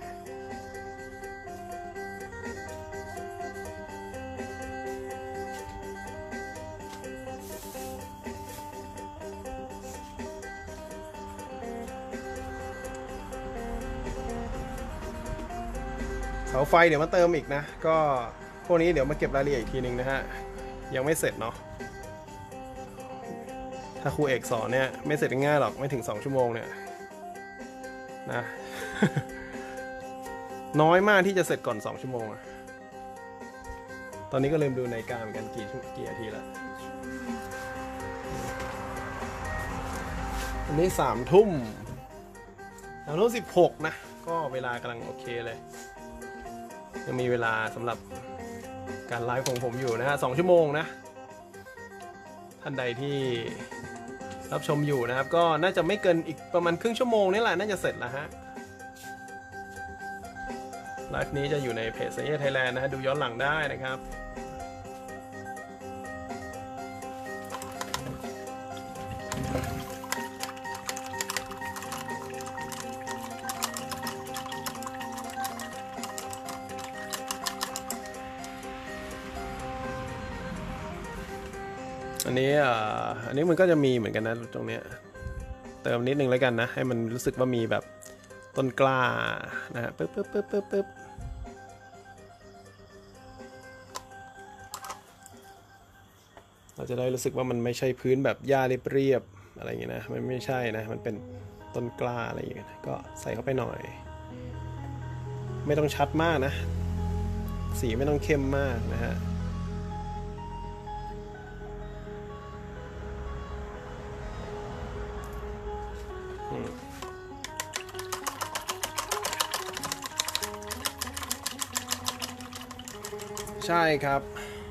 เสาไฟเดี๋ยวมาเติมอีกนะก็พวกนี้เดี๋ยวมาเก็บรายละเอียดอีกทีนึงนะฮะยังไม่เสร็จเนาะถ้าครูเอกสอนเนี่ยไม่เสร็จง่ายหรอกไม่ถึง2 ชั่วโมงเนี่ยนะ น้อยมากที่จะเสร็จก่อน2 ชั่วโมงอะตอนนี้ก็ลืมดูนาฬิกาเหมือนกันกี่นาทีแล้วอันนี้3 ทุ่ม16นะก็เวลากำลังโอเคเลยยังมีเวลาสำหรับการไลฟ์ของผมอยู่นะฮะ2 ชั่วโมงนะท่านใดที่รับชมอยู่นะครับก็น่าจะไม่เกินอีกประมาณครึ่งชั่วโมงนี่แหละน่าจะเสร็จแล้วฮะไลฟ์นี้จะอยู่ในเพจ Senior Thailand นะฮะดูย้อนหลังได้นะครับอันนี้มันก็จะมีเหมือนกันนะตรงเนี้ยเติมนิดนึงแล้วกันนะให้มันรู้สึกว่ามีแบบต้นกล้านะฮะปึ๊บเราจะได้รู้สึกว่ามันไม่ใช่พื้นแบบหญ้าเรียบๆอะไรอย่างเงี้ยนะมันไม่ใช่นะมันเป็นต้นกล้าอะไรอย่างเงี้ยก็ใส่เข้าไปหน่อยไม่ต้องชัดมากนะสีไม่ต้องเข้มมากนะฮะใช่ครับ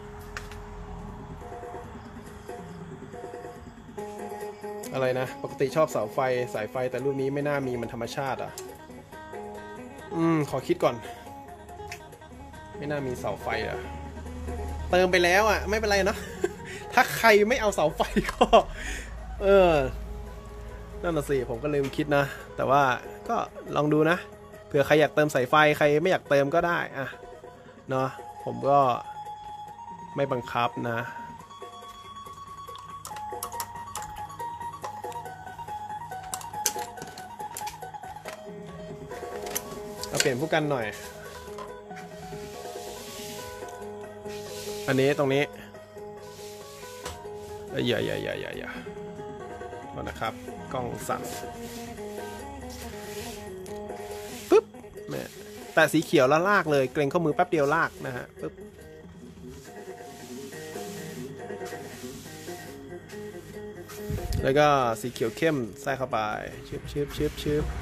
อะไรนะปกติชอบเสาไฟสายไฟแต่รูปนี้ไม่น่ามีมันธรรมชาติอ่ะขอคิดก่อนไม่น่ามีเสาไฟอ่ะเติมไปแล้วอ่ะไม่เป็นไรเนาะ ถ้าใครไม่เอาเสาไฟก็นั่นน่ะสิผมก็ลืมคิดนะแต่ว่าก็ลองดูนะเผื่อใครอยากเติมสายไฟใครไม่อยากเติมก็ได้อะเนาะผมก็ไม่บังคับนะเอาเปลี่ยนผู้กันหน่อยอันนี้ตรงนี้อย่าก่อนนะครับกล้องสั่นปึ๊บแม่แต่สีเขียวแล้วลากเลยเกรงข้อมือแป๊บเดียวลากนะฮะปึ๊บแล้วก็สีเขียวเข้มใส่เข้าไปชืบ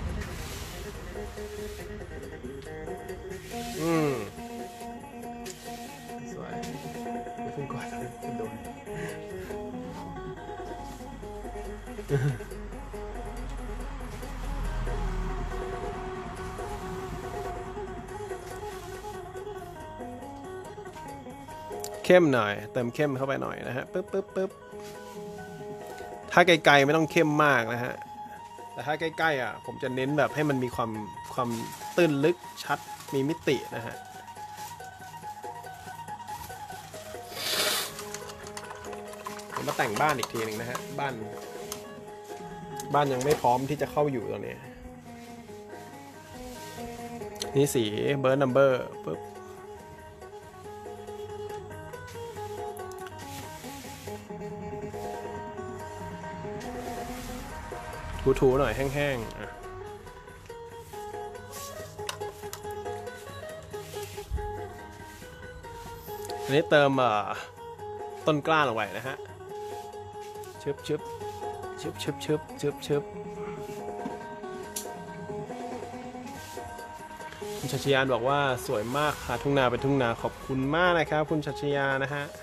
สวยไม่เพิ่งกดโดนเข้มหน่อยเติมเข้มเข้าไปหน่อยนะฮะปึ๊บถ้าไกลๆไม่ต้องเข้มมากนะฮะแต่ถ้าใกล้ๆอ่ะผมจะเน้นแบบให้มันมีความตื้นลึกชัดมีมิตินะฮะผมมาแต่งบ้านอีกทีหนึ่งนะฮะบ้านยังไม่พร้อมที่จะเข้าอยู่ตอนนี้นี่สีเบิร์นนัมเบอร์ปึ๊บถูหน่อยแห้งๆอันนี้เติมต้นกล้าลงไปนะฮะชึบคุณชัชยานบอกว่าสวยมากค่ะทุ่งนาเป็นทุ่งนาขอบคุณมากนะครับคุณชัชยานะฮะ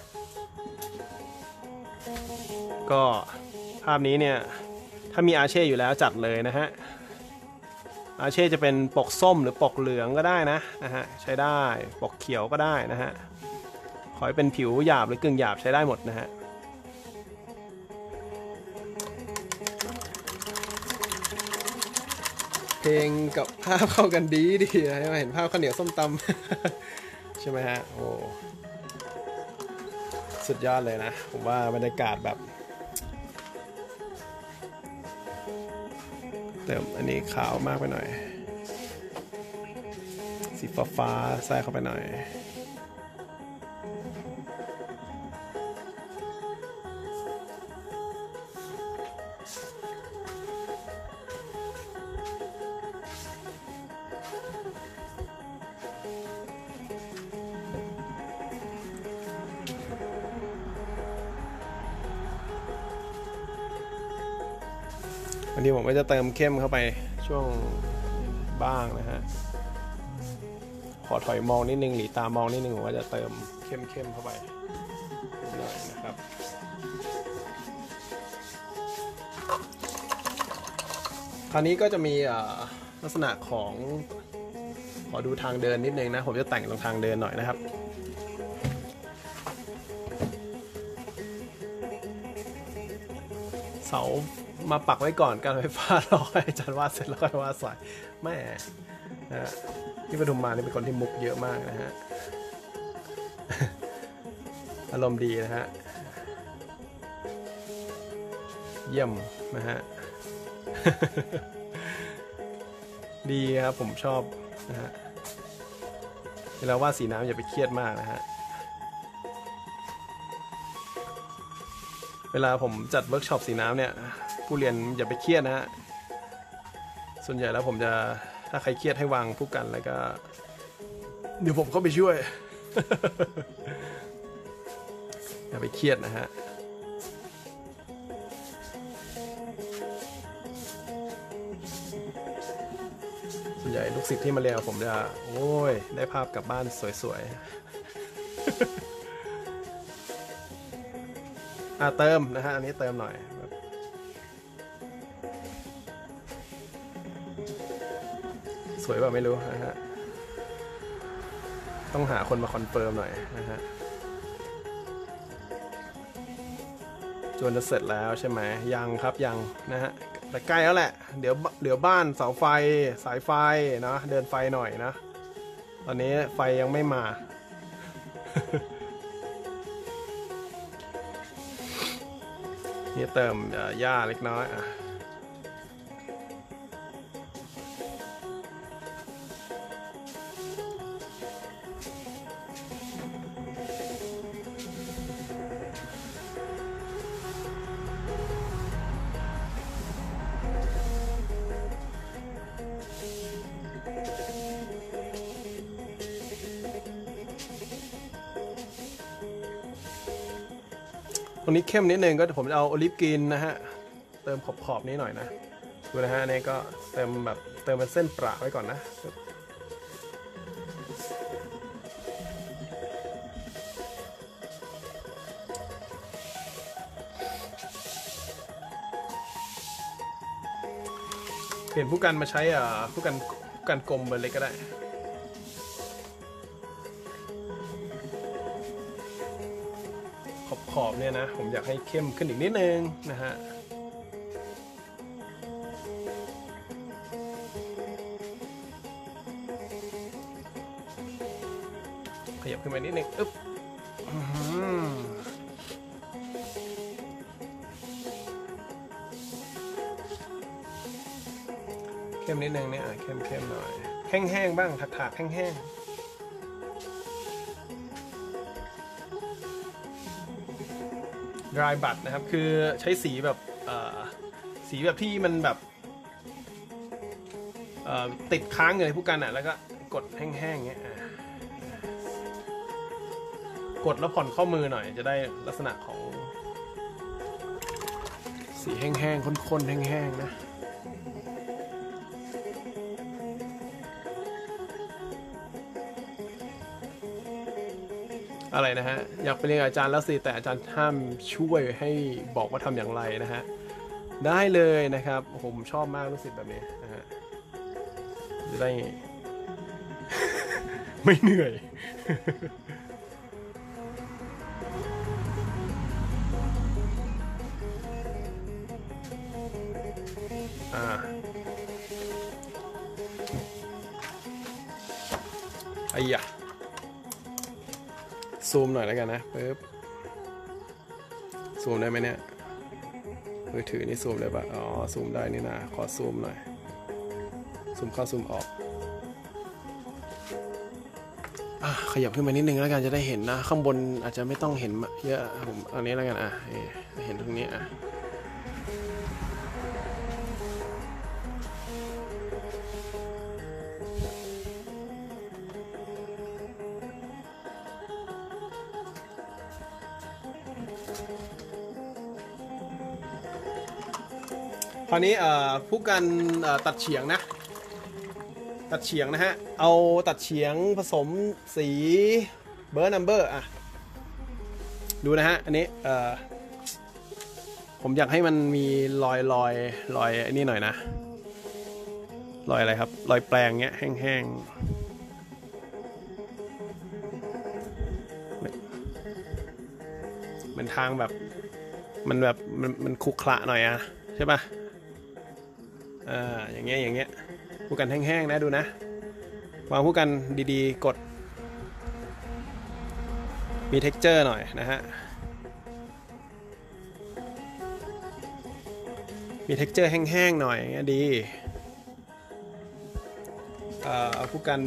ก็ภาพนี้เนี่ยถ้ามีอาเช่อยู่แล้วจัดเลยนะฮะอาเช่จะเป็นปกส้มหรือปกเหลืองก็ได้นะฮะใช้ได้ปกเขียวก็ได้นะฮะขอให้เป็นผิวหยาบหรือกึ่งหยาบใช้ได้หมดนะฮะเพลงกับภาพเข้ากันดีนะเห็นภาพข้าวเหนียวส้มตำใช่ไหมฮะโอ้สุดยอดเลยนะผมว่าบรรยากาศแบบเติมอันนี้ขาวมากไปหน่อยสีฟ้าใส่เข้าไปหน่อยวันนี้ผมก็จะเติมเข้มเข้าไปช่วงบ้างนะฮะขอถอยมองนิดนึงหรือตามองนิดนึงผมก็จะเติมเข้มเข้าไปหน่อยนะครับคราวนี้ก็จะมีลักษณะของขอดูทางเดินนิดนึงนะผมจะแต่งตรงทางเดินหน่อยนะครับเสามาปักไว้ก่อนการไฟฟ้ารอให้อาจารย์วาดเสร็จแล้วค่อยวาดสายแม่นะที่ปทุมมานี่เป็นคนที่มุกเยอะมากนะฮะ อารมณ์ดีนะฮะเยี่ยมนะฮะ ดีครับผมชอบนะฮะเวลาวาดสีน้ำอย่าไปเครียดมากนะฮะเวลาผมจัดเวิร์กช็อปสีน้ำเนี่ยผู้เรียนอย่าไปเครียดนะฮะส่วนใหญ่แล้วผมจะถ้าใครเครียดให้วางผู้กันแล้วก็เดี๋ยวผมเข้าไปช่วย อย่าไปเครียดนะฮะส่วนใหญ่ลูกศิษย์ที่มาเรียนกับผมจะโอ้ยได้ภาพกลับบ้านสวยๆเติมนะฮะอันนี้เติมหน่อยสวยแบบไม่รู้นะฮะต้องหาคนมาคอนเฟิร์มหน่อยนะฮะจนจะเสร็จแล้วใช่ไหมยังครับยังนะฮะแต่ใกล้แล้วแหละเดี๋ยวบ้านเสาไฟสายไฟนะเดินไฟหน่อยนะตอนนี้ไฟยังไม่มา นี่เติมหญ้าเล็กน้อยอ่ะตรงนี้เข้มนิดนึงก็ผมจะเอาโอลิฟกรีนนะฮะเติมขอบนี้หน่อยนะดูนะฮะนี่ก็เติมเป็นเส้นประไว้ก่อนนะเปลี่ยนผู้กันมาใช้ผู้กันกลมเบอร์เล็กก็ได้ขอบเนี่ยนะผมอยากให้เข้มขึ้นอีกนิดนึงนะฮะขยับขึ้นมานิดนึงอึ๊บเข้มนิดนึงเนี่ยเข้มหน่อยแห้งๆบ้างถากๆแห้งๆdry butt นะครับคือใช้สีแบบที่มันแบบติดค้างอยู่ในผู้กันอ่ะแล้วก็กดแห้งๆเงี้ยกดแล้วผ่อนข้อมือหน่อยจะได้ลักษณะของสีแห้งๆข้นๆแห้งๆนะอะไรนะฮะอยากไปเรียนอาจารย์แล้วสิแต่อาจารย์ห้ามช่วยให้บอกว่าทำอย่างไรนะฮะได้เลยนะครับผมชอบมากรู้สึกแบบนี้นะฮะจะได้ ไม่เหนื่อย พไอ้ยะซูมหน่อยแล้วกันนะปึ๊บซูมได้ไหมเนี่ยมือถือนี่ซูมได้ปะอ๋อซูมได้นี่นะขอซูมหน่อยซูมเข้าซูมออกขยับขึ้นมานิดนึงแล้วกันจะได้เห็นนะข้างบนอาจจะไม่ต้องเห็นเยอะผมอันนี้แล้วกันเห็นตรงนี้คราวนี้ผู้กันตัดเฉียงนะตัดเฉียงนะฮะเอาตัดเฉียงผสมสีเบอร์นัมเบอร์ดูนะฮะอันนี้ผมอยากให้มันมีรอยอันนี้หน่อยนะรอยอะไรครับรอยแปลงเงี้ยแห้งๆเป็นทางแบบมันคุกคละหน่อยใช่ปะอย่างเงี้ยผู้กันแห้งๆนะดูนะวางผู้กันดีๆกดมี texture หน่อยนะฮะมี texture แห้งๆหน่อยอย่างเงี้ยดีเอาผู้กัน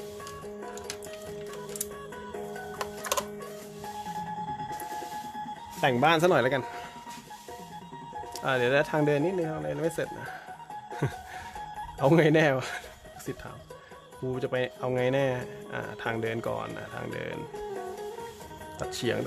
แต่งบ้านซะหน่อยแล้วกันเดี๋ยวทางเดินนิดนึงทางเดินไม่เสร็จนะ เอาไงแน่วะสิทธิ์ถามกูจะไปเอาไงแน่ทางเดินก่อนทางเดินตัดเฉียง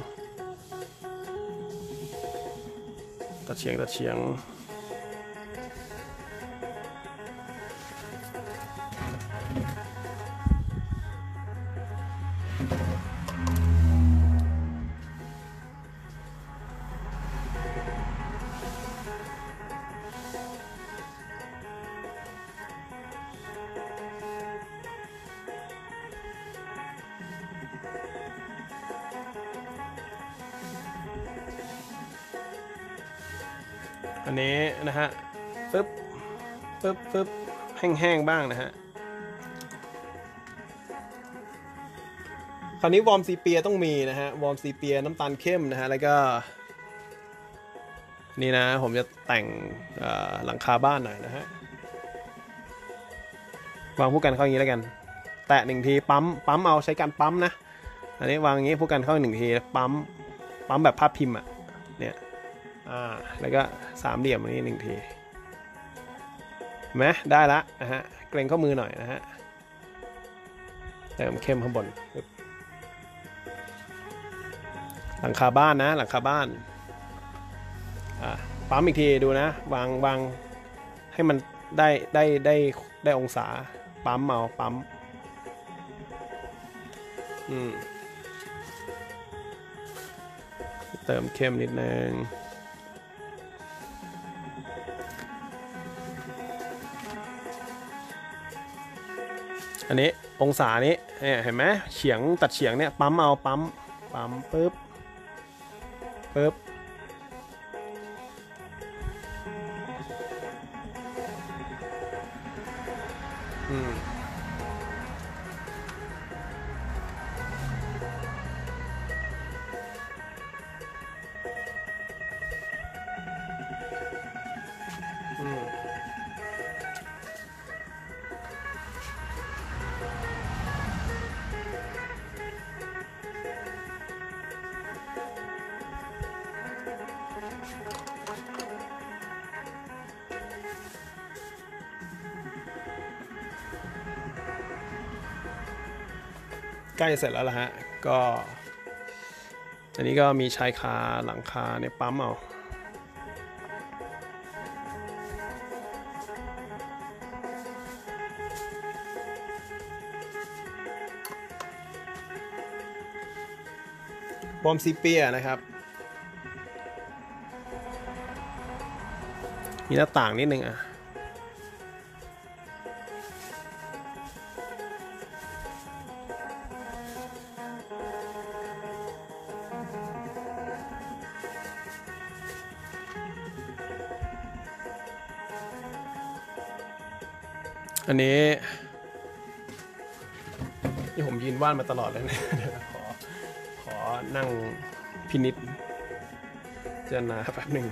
อันนี้นะฮะปึ๊บแห้งๆบ้างนะฮะคราวนี้วอร์มซีเปียต้องมีนะฮะวอร์มซีเปียน้ำตาลเข้มนะฮะแล้วก็นี่นะผมจะแต่งหลังคาบ้านหน่อยนะฮะวางผู้กันเข้าอย่างนี้แล้วกันแตะ1 ทีปั๊มเอาใช้การปั๊มนะอันนี้วางอย่างนี้ผู้กันเข้า1 ทีปั๊มแบบภาพพิมพ์เนี่ยแล้วก็3 เหลี่ยมอันนี้1 ทีไหมได้ละนะฮะเกรงข้อมือหน่อยนะฮะเติมเข้มข้างบนหลังคาบ้านนะหลังคาบ้านปั๊มอีกทีดูนะวางให้มันได้องศาปั๊มเอาปั๊มเติมเข้มนิดนึงอันนี้องศานี้เห็นไหมเฉียงตัดเฉียงเนี่ยปั๊มเอาปั๊มปึ๊บใกล้เสร็จแล้วล่ะฮะก็อันนี้ก็มีชายคาหลังคาเนี่ยปั๊มเอาวอร์มซีเปียนะครับมีหน้าต่างนิดนึงอันนี้นี่ผมยืนว่านมาตลอดเลยนะเดี๋ยวขอนั่งพินิจเจารณาแป๊บหนึ่ง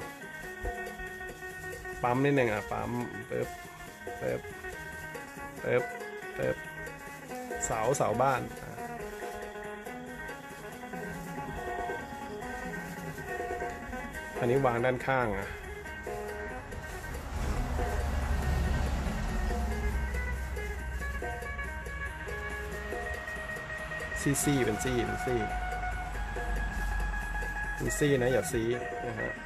ปั๊มนิดหนึ่งปั๊มเปิบเสาบ้านอันนี้วางด้านข้างซี่เป็นซี่นะอย่าซีนะฮะ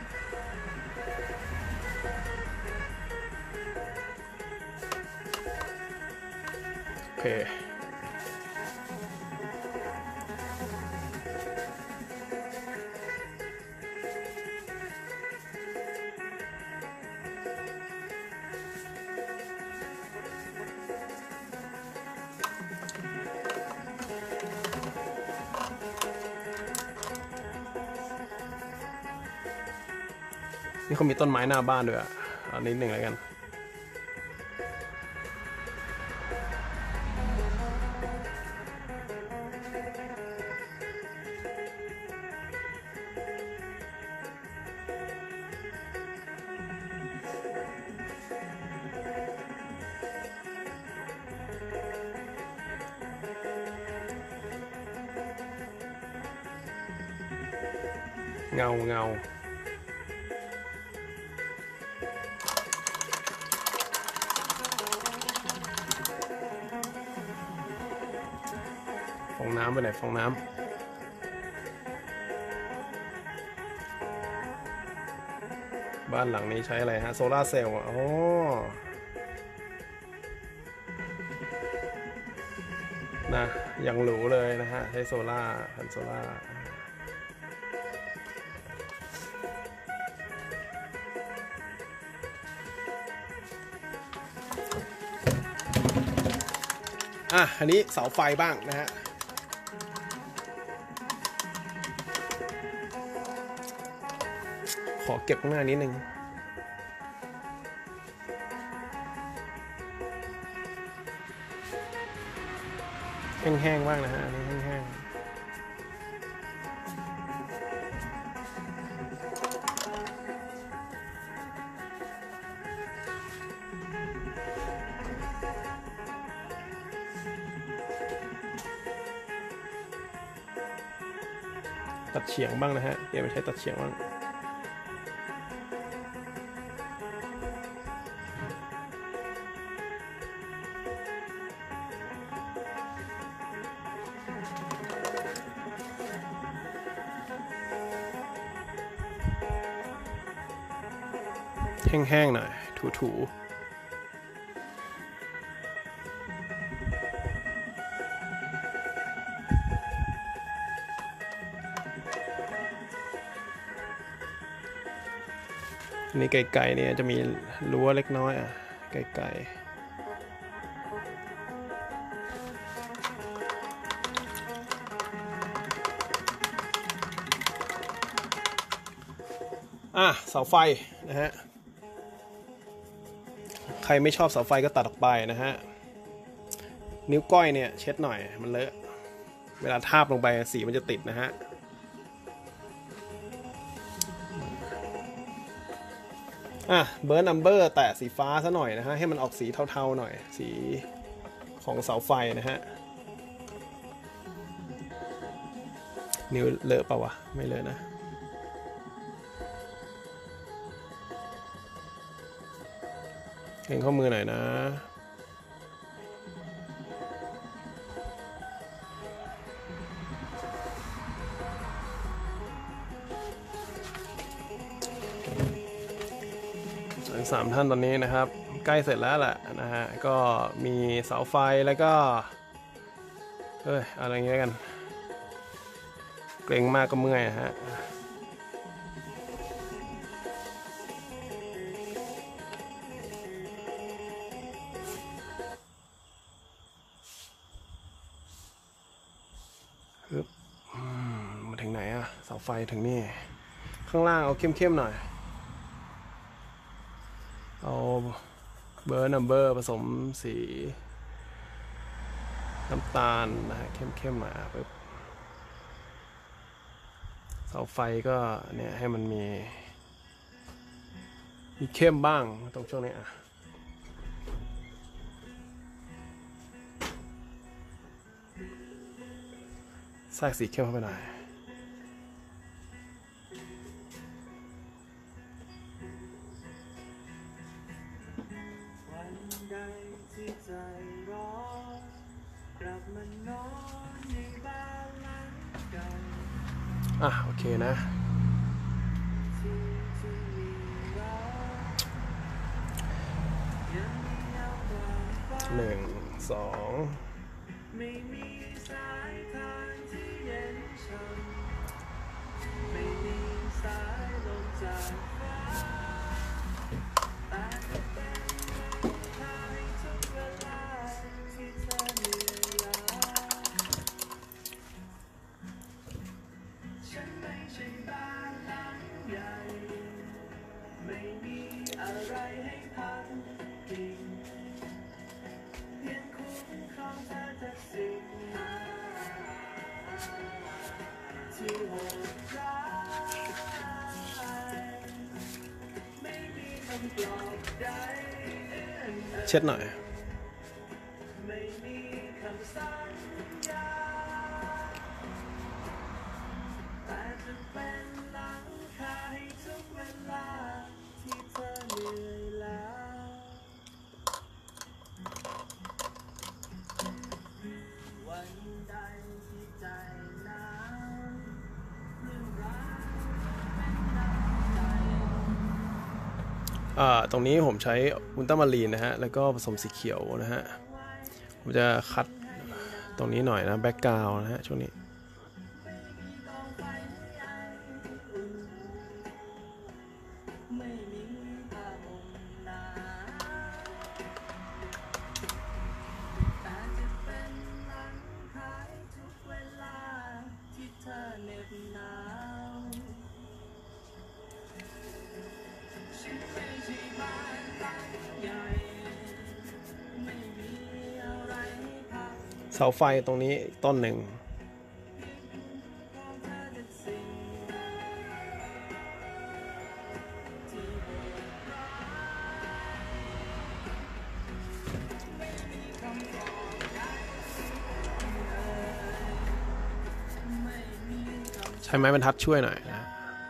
โอเคนี่เขามีต้นไม้หน้าบ้านด้วยอันนี้หนึ่งแล้วกันเงาฟองน้ำไปไหนฟองน้ำบ้านหลังนี้ใช้อะไรฮะโซล่าเซลล์อ๋อนะยังหรูเลยนะฮะใช้โซล่าพันโซล่าอันนี้เสาไฟบ้างนะฮะขอเก็บข้างหน้านิดนึงแห้งๆบ้างนะฮะอันนี้แห้งตัดเฉียงบ้างนะฮะเดี๋ยวไม่ใช้ตัดเฉียงบ้างแห้งๆหน่อยถูนี่ไก่เนี่ยจะมีรั้วเล็กน้อยไก่เสาไฟนะฮะใครไม่ชอบเสาไฟก็ตัดออกไปนะฮะนิ้วก้อยเนี่ยเช็ดหน่อยมันเลอะเวลาทาบลงไปสีมันจะติดนะฮะเบิร์นนัมเบอร์แตะสีฟ้าซะหน่อยนะฮะให้มันออกสีเทาๆหน่อยสีของเสาไฟนะฮะนิ้วเลอะเปล่าวะไม่เลอะนะเล็งข้อมือหน่อยนะ3 ท่านตอนนี้นะครับใกล้เสร็จแล้วแหละนะฮะก็มีเสาไฟแล้วก็อะไรเงี้ยกันเกรงมากก็เมื่อยฮะมาถึงไหนเสาไฟถึงนี่ข้างล่างเอาเข้มๆหน่อยเอาเบอร์นัมเบอร์ผสมสีน้ำตาลนะฮะเข้มๆมาปึ๊บเสาไฟก็เนี่ยให้มันมีเข้มบ้างตรงช่วงนี้อ่ะแทรกสีเข้มเข้าไปหน่อยโอเคนะ1 2ไม่มีสายทางที่เย็นช่ำไม่มีสายลมจากฟ้าแต่จะเป็นทางทุกเวลาที่เธอเหนื่อยล้าฉันไม่ใช่บ้านหลังใหญ่ไม่มีอะไรให้พักพิงเพียงคุ้มครองเธอจากสิ่งที่โหดร้ายไม่มีคำปลอบใดเช็ดหน่อยไม่มีคำสัญญาแต่จะเป็นหลังคาให้ทุกเวลาที่เธอเหนื่อยล้าวันใดที่ใจหนาวเรื่องราวเป็นน้ำใจตรงนี้ผมใช้อุลตร้ามารีนนะฮะแล้วก็ผสมสีเขียวนะฮะผมจะคัดตรงนี้หน่อยนะแบ็กกราวด์นะฮะช่วงนี้เสาไฟตรงนี้ต้นหนึ่งใช้ไม้บรรทัดช่วยหน่อยนะ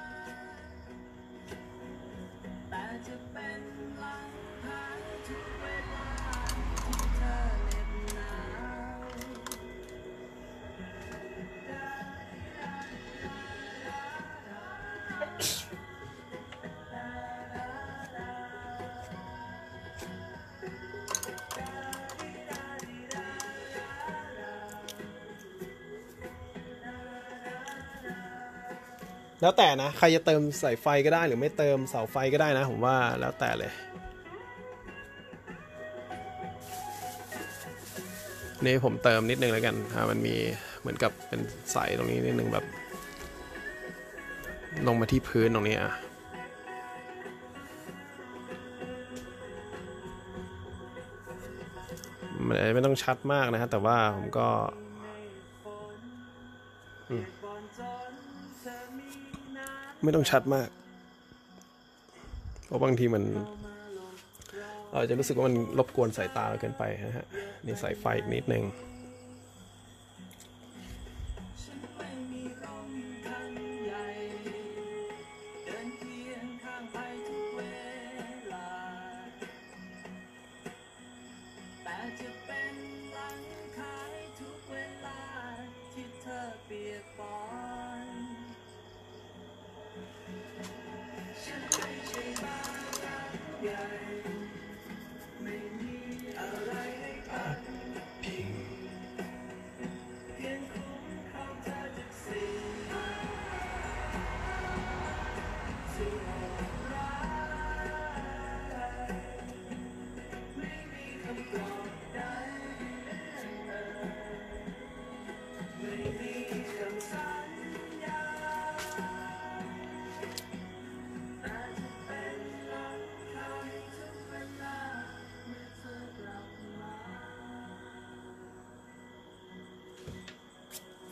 แล้วแต่นะใครจะเติมสายไฟก็ได้หรือไม่เติมเสาไฟก็ได้นะผมว่าแล้วแต่เลยนี่ผมเติมนิดนึงแล้วกันมันมีเหมือนกับเป็นสายตรงนี้นิดนึงแบบลงมาที่พื้นตรงนี้มันไม่ต้องชัดมากนะฮะแต่ว่าผมก็ไม่ต้องชัดมากเพราะบางทีมันเราจะรู้สึกว่ามันรบกวนสายตาเกินไปนะฮะนี่ใส่ไฟอีกนิดนึง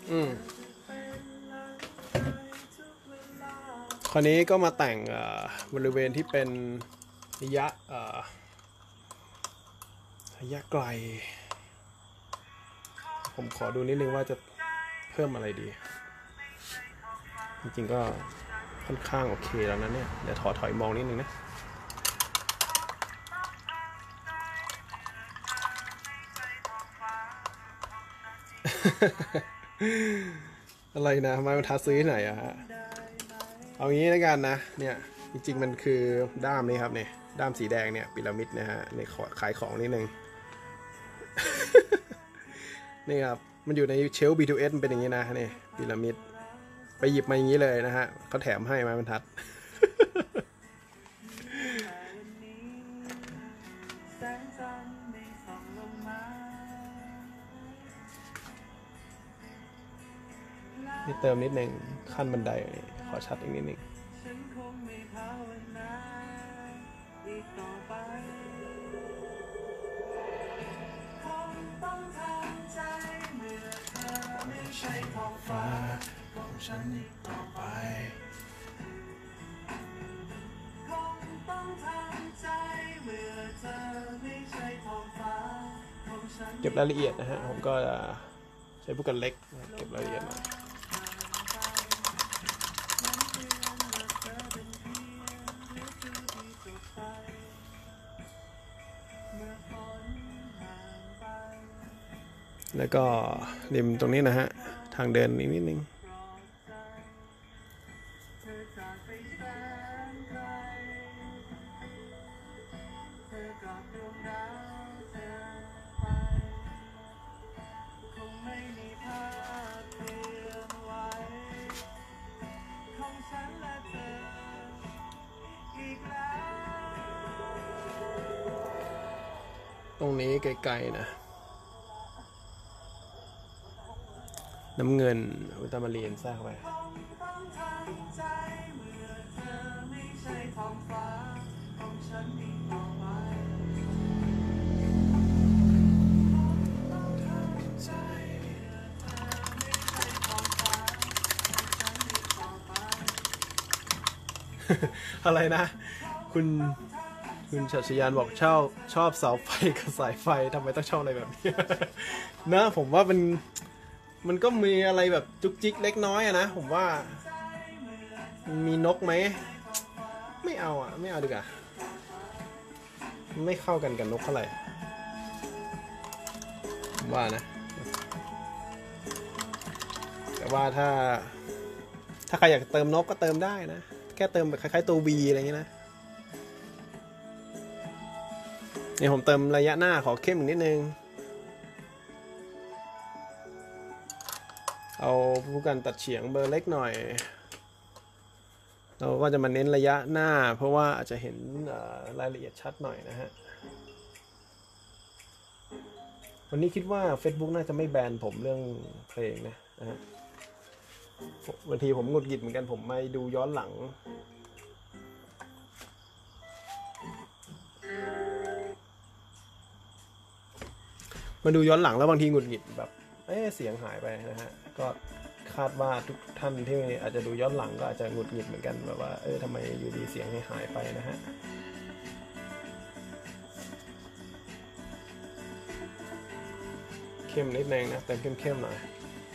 อืมคราวนี้ก็มาแต่งบริเวณที่เป็นระยะไกลผมขอดูนิดนึงว่าจะเพิ่มอะไรดีจริงๆก็ค่อนข้างโอเคแล้วนะเนี่ยเดี๋ยวถอยมองนิดนึงนะอะไรนะไม้บรรทัดซื้อที่ไหนอะฮะเอางี้แล้วกันนะเนี่ยจริงๆมันคือด้ามนี้ครับเนี่ยด้ามสีแดงเนี่ยพีระมิดนะฮะในขายของนิดนึง นี่ครับมันอยู่ในเชลฟ์ B2S มันเป็นอย่างนี้นะนี่พีระมิดไปหยิบมาอย่างนี้เลยนะฮะเขาแถมให้ไม้บรรทัด นี่เติมนิดนึงขั้นบันไดขอชัดอีกนิดนึงฟ้าของฉันต่อไปเก็บรายละเอียดนะฮะผมก็ใช้พวกกันเล็กเก็บรายละเอียดหน่อยแล้วก็ริมตรงนี้นะฮะทางเดินนิดนึงตรงนี้ไกลๆนะน้ำเงินอุลตรามารีนแทรกไปอะไรนะคุณชัชยานบอกชอบเสาไฟกับสายไฟทำไมต้องชอบอะไรแบบนี้นะผมว่ามันก็มีอะไรแบบจุกจิกเล็กน้อยอะนะผมว่ามีนกไหมไม่เอาอ่ะไม่เอาดีกว่าไม่เข้ากันกับนกเท่าไหร่ผมว่านะแต่ว่าถ้าใครอยากเติมนกก็เติมได้นะแค่เติมแบบคล้ายๆตัว V อะไรอย่างเงี้ยนะนี่ผมเติมระยะหน้าขอเข้มอีกนิดนึงเอาผู้กันตัดเฉียงเบอร์เล็กหน่อยเราก็จะมาเน้นระยะหน้าเพราะว่าอาจจะเห็นรายละเอียดชัดหน่อยนะฮะวันนี้คิดว่า Facebook น่าจะไม่แบนผมเรื่องเพลงนะฮะบางทีผมหงุดหงิดเหมือนกันผมไม่ดูย้อนหลังมาดูย้อนหลังแล้วบางทีหงุดหงิดแบบเสียงหายไปนะฮะก็คาดว่าทุกท่านที่อาจจะดูย้อนหลังก็อาจจะหงุดหงิดเหมือนกันแบบว่าทำไมอยู่ดีเสียงหายไปนะฮะเข้มนิดนึงนะเติมเข้มๆหน่อย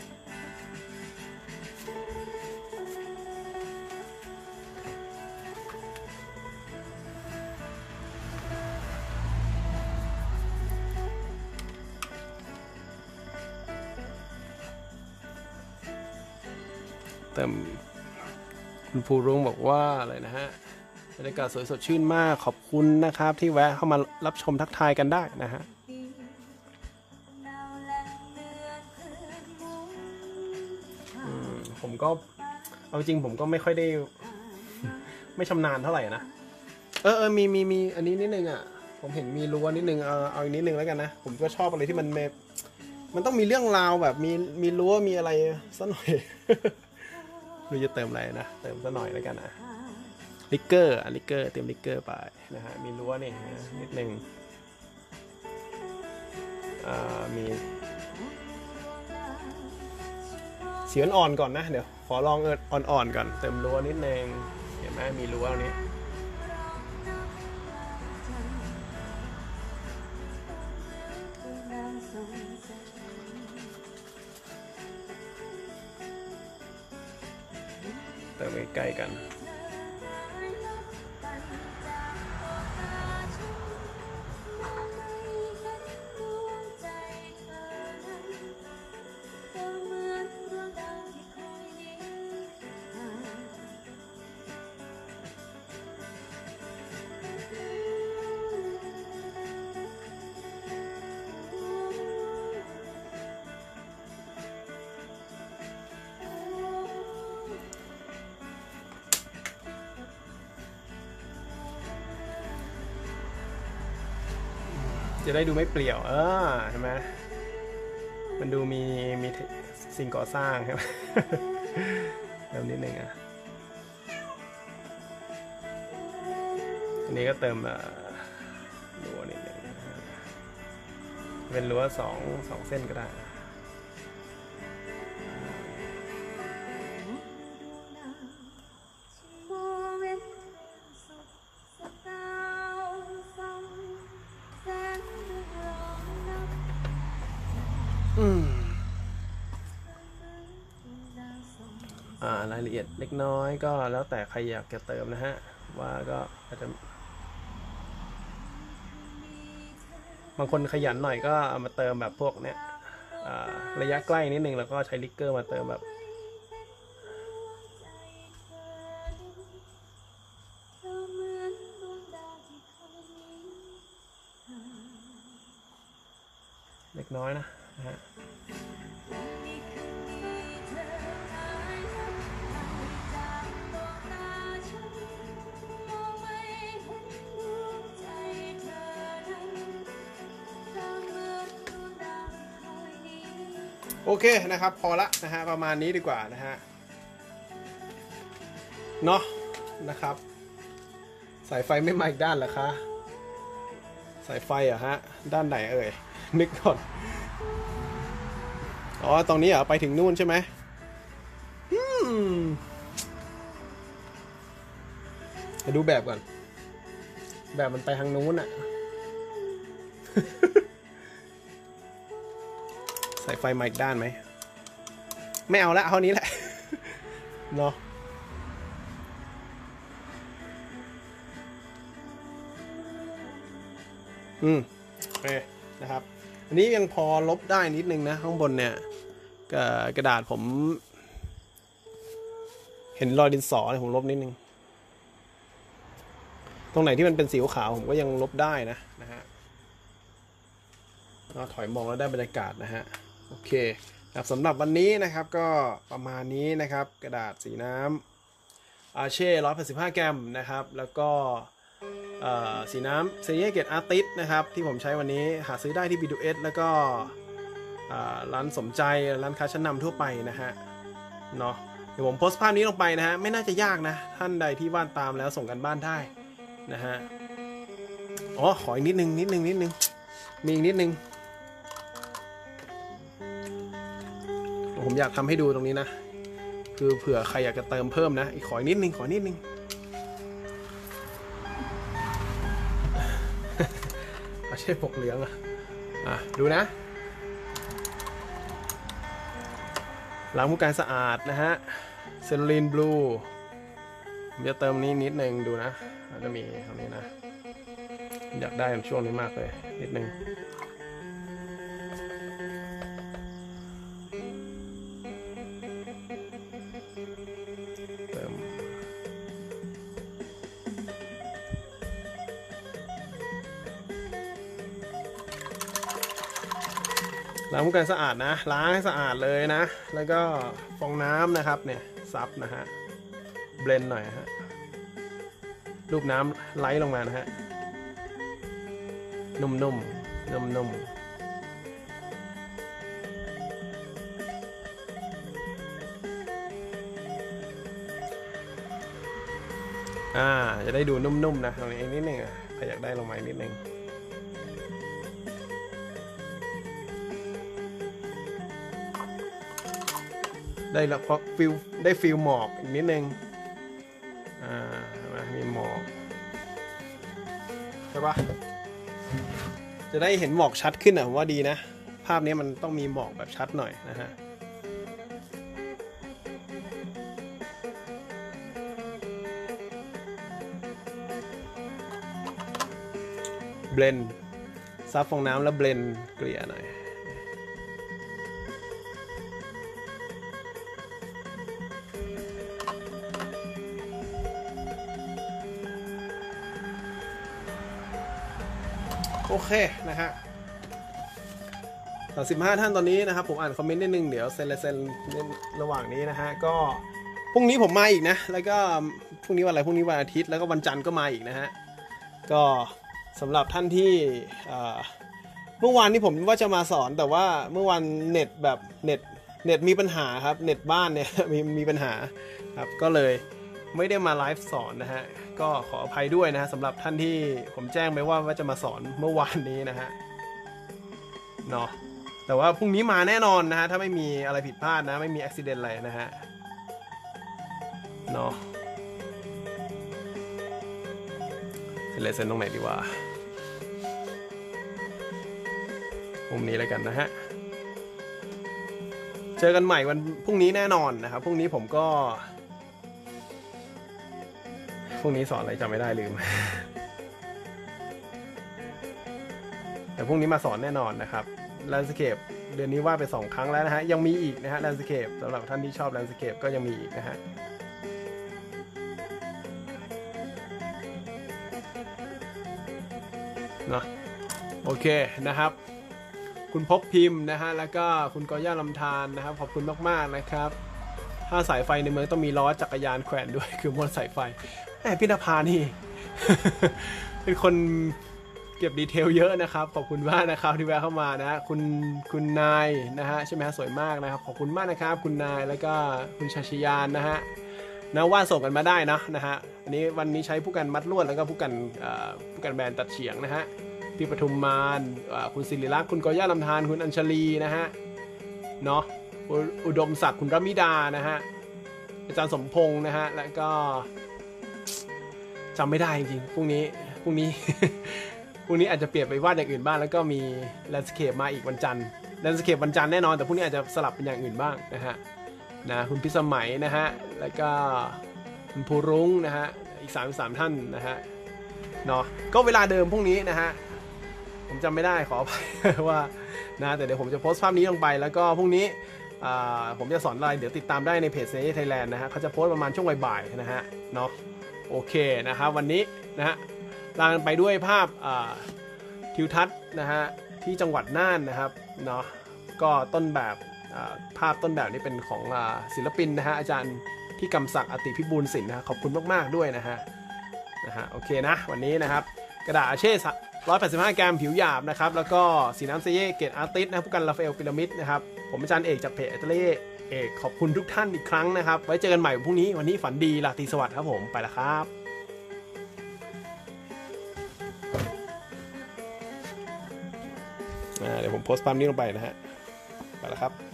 เติมคุณภูรุ่งบอกว่าอะไรนะฮะบรรยากาศสวยสดชื่นมากขอบคุณนะครับที่แวะเข้ามารับชมทักทายกันได้นะฮะผมก็เอาจริงผมก็ไม่ค่อยได้ไม่ชำนาญเท่าไหร่นะมีอันนี้นิดนึงอ่ะผมเห็นมีรั้วนิดนึงเอาอีกนิดนึงแล้วกันนะผมก็ชอบอะไรที่มันต้องมีเรื่องราวแบบมีรั้วมีอะไรสักหน่อยเราจะเติมอะไรนะเติมสักหน่อยแล้วกันนะลิกเกอร์เติมลิกเกอร์ไปนะฮะมีรั้วเนี่ยนิดนึงมีสีอ่อนๆก่อนนะเดี๋ยวขอลองอ่อนๆก่อนเติมรั้วนิดนึงเห็นไหมมีรั้วตรงนี้เติมใกล้ๆกันจะได้ดูไม่เปลี่ยวใช่ไหมมันดูมีสิ่งก่อสร้างใช่ไหมเติมนิดนึงอันนี้ก็เติมรั้วนิดนึงเป็นรั้วสองเส้นก็ได้รายละเอียดเล็กน้อยก็แล้วแต่ใครอยากจะเติมนะฮะว่าก็อาจจะบางคนขยันหน่อยก็เอามาเติมแบบพวกเนี้ยระยะใกล้นิดนึงแล้วก็ใช้ลิกเกอร์มาเติมแบบเล็กน้อยนะฮะโอเคนะครับพอละนะฮะประมาณนี้ดีกว่านะฮะเนาะนะครับสายไฟไม่มาอีกด้านเหรอคะสายไฟอะฮะด้านไหนเอ่ยนึกก่อนอ๋อตรงนี้เหรอไปถึงนู่นใช่ไหมจะดูแบบก่อนแบบมันไปทางนู้นอะสายไฟมาอีกด้านไหมไม่เอาละเท่านี้แหละเนาะโอเคนะครับอันนี้ยังพอลบได้นิดนึงนะข้างบนเนี่ยกระดาษผมเห็นรอยดินสอผมลบนิดนึงตรงไหนที่มันเป็นสีขาวผมก็ยังลบได้นะฮะเราถอยมองแล้วได้บรรยากาศนะฮะโอเคครับสำหรับวันนี้นะครับก็ประมาณนี้นะครับกระดาษสีน้ำอาเช่185 แกรมนะครับแล้วก็สีน้ำเซเยเกตอาร์ติสนะครับที่ผมใช้วันนี้หาซื้อได้ที่ B2S แล้วก็ร้านสมใจร้านค้าชั้นนำทั่วไปนะฮะเนาะเดี๋ยวผมโพสต์ภาพนี้ลงไปนะฮะไม่น่าจะยากนะท่านใดที่วาดตามแล้วส่งกันบ้านได้นะฮะอ๋อขออีกนิดนึงมีอีกนิดนึงผมอยากทำให้ดูตรงนี้นะคือเผื่อใครอยากจะเติมเพิ่มนะขออีกนิดนึงอาเช่ปกเหลืองดูนะล้างผู้การสะอาดนะฮะเซลูลินบลูผมจะเติมนี้นิดนึงดูนะจะมีตรงนี้นะอยากได้ช่วงนี้มากเลยนิดนึงเติมล้างผู้การสะอาดนะล้างให้สะอาดเลยนะแล้วก็ฟองน้ำนะครับเนี่ยซับนะฮะเบลนหน่อยฮะรูปน้ำไหลลงมานะฮะนุ่มจะได้ดูนุ่มๆนะตรงนี้นิดนึงใครอยากได้ลงมานิดนึงได้แล้วฟิลหมอกอีกนิดนึงมีหมอกใช่ปะจะได้เห็นหมอกชัดขึ้นผมว่าดีนะภาพนี้มันต้องมีหมอกแบบชัดหน่อยนะฮะเบลนด์ซับฟองน้ำแล้วเบลนด์เกลี่ยหน่อยโอเคนะฮะ35ท่านตอนนี้นะครับผมอ่านคอมเมนต์นิดนึงเดี๋ยวเซ็นระหว่างนี้นะฮะก็พรุ่งนี้ผมมาอีกนะแล้วก็พรุ่งนี้วันอะไรพรุ่งนี้วันอาทิตย์แล้วก็วันจันทร์ก็มาอีกนะฮะก็สำหรับท่านที่เมื่อวานนี้ผมว่าจะมาสอนแต่ว่าเมื่อวันเน็ตแบบเน็ตมีปัญหาครับเน็ตบ้านเนี่ยมีปัญหาครับก็เลยไม่ได้มาไลฟ์สอนนะฮะก็ขออภัยด้วยนะฮะสำหรับท่านที่ผมแจ้งไปว่าจะมาสอนเมื่อวานนี้นะฮะเนาะแต่ว่าพรุ่งนี้มาแน่นอนนะฮะถ้าไม่มีอะไรผิดพลาดนะไม่มีอุบิเหตุอะไรนะฮะเนาะเซ็นตรงไหนดีวะมุมนี้แล้วกันนะฮะเจอกันใหม่วันพรุ่งนี้แน่นอนนะครับพรุ่งนี้ผมก็พรุ่งนี้สอนอะไรจำไม่ได้ลืม แต่พรุ่งนี้มาสอนแน่นอนนะครับแลนด์สเคปเดือนนี้ว่าไป2 ครั้งแล้วนะฮะยังมีอีกนะฮะแลนด์สเคปสำหรับท่านที่ชอบแลนด์สเคปก็ยังมีอีกนะฮะเนาะโอเคนะครับคุณพบพิมพ์นะฮะแล้วก็คุณกอย่าลำธารนะครับขอบคุณมากๆนะครับถ้าสายไฟในเมืองต้องมีล้อจักรยานแขวนด้วยคือมวลสายไฟพี่นภานี่ เป็นคนเก็บดีเทลเยอะนะครับขอบคุณมากนะครับที่แวะเข้ามานะคุณนายนะฮะใช่ไหมฮะสวยมากนะครับขอบคุณมากนะครับคุณนายแล้วก็คุณชาชยานนะฮะนะว่าส่งกันมาได้นะฮะวันนี้ใช้ผู้กันมัดลวดแล้วก็ผู้กันแบนตัดเฉียงนะฮะพี่ปทุมมานคุณศิริลักษณ์คุณกอย่าลำธารคุณอัญชลีนะฮะเนาะอุดมศักดิ์คุณรมิดานะฮะอาจารย์สมพงษ์นะฮะแล้วก็จำไม่ได้จริงๆพรุ่งนี้ พรุ่งนี้อาจจะเปลี่ยนไปวาดอย่างอื่นบ้างแล้วก็มีแลนด์สเคปมาอีกวันจันทร์แลนด์สเคปวันจันทร์แน่นอนแต่พรุ่งนี้อาจจะสลับเป็นอย่างอื่นบ้างนะฮะคุณพิสมัยนะฮะแล้วก็คุณภูรุ้งนะฮะอีก33ท่านนะฮะเนาะก็เวลาเดิมพรุ่งนี้นะฮะผมจำไม่ได้ขออภัยว่านะแต่เดี๋ยวผมจะโพสต์ภาพนี้ลงไปแล้วก็พรุ่งนี้ผมจะสอนอะไรเดี๋ยวติดตามได้ในเพจเซนไทยแลนด์นะฮะเขาจะโพสต์ประมาณช่วงบ่ายๆนะฮะเนาะโอเคนะครับวันนี้นะฮะลากันไปด้วยภาพทิวทัศน์นะฮะที่จังหวัดน่านนะครับเนาะก็ต้นแบบภาพต้นแบบนี้เป็นของศิลปินนะฮะอาจารย์พี่กำศักดิ์อติพิบูลสินนะขอบคุณมากๆด้วยนะฮะโอเคนะวันนี้นะครับกระดาษอาเช่185 กรัมผิวหยาบนะครับแล้วก็สีน้ำเซเย่เกตอาร์ติสนะผู้กันราฟาเอลพีระมิดนะครับผมอาจารย์เอกจากเพจอัตเล่เอกขอบคุณทุกท่านอีกครั้งนะครับไว้เจอกันใหม่พรุ่งนี้วันนี้ฝันดีราตรีสวัสดิ์ครับผมไปแล้วครับเดี๋ยวผมโพสต์ภาพนี้ลงไปนะฮะไปแล้วครับ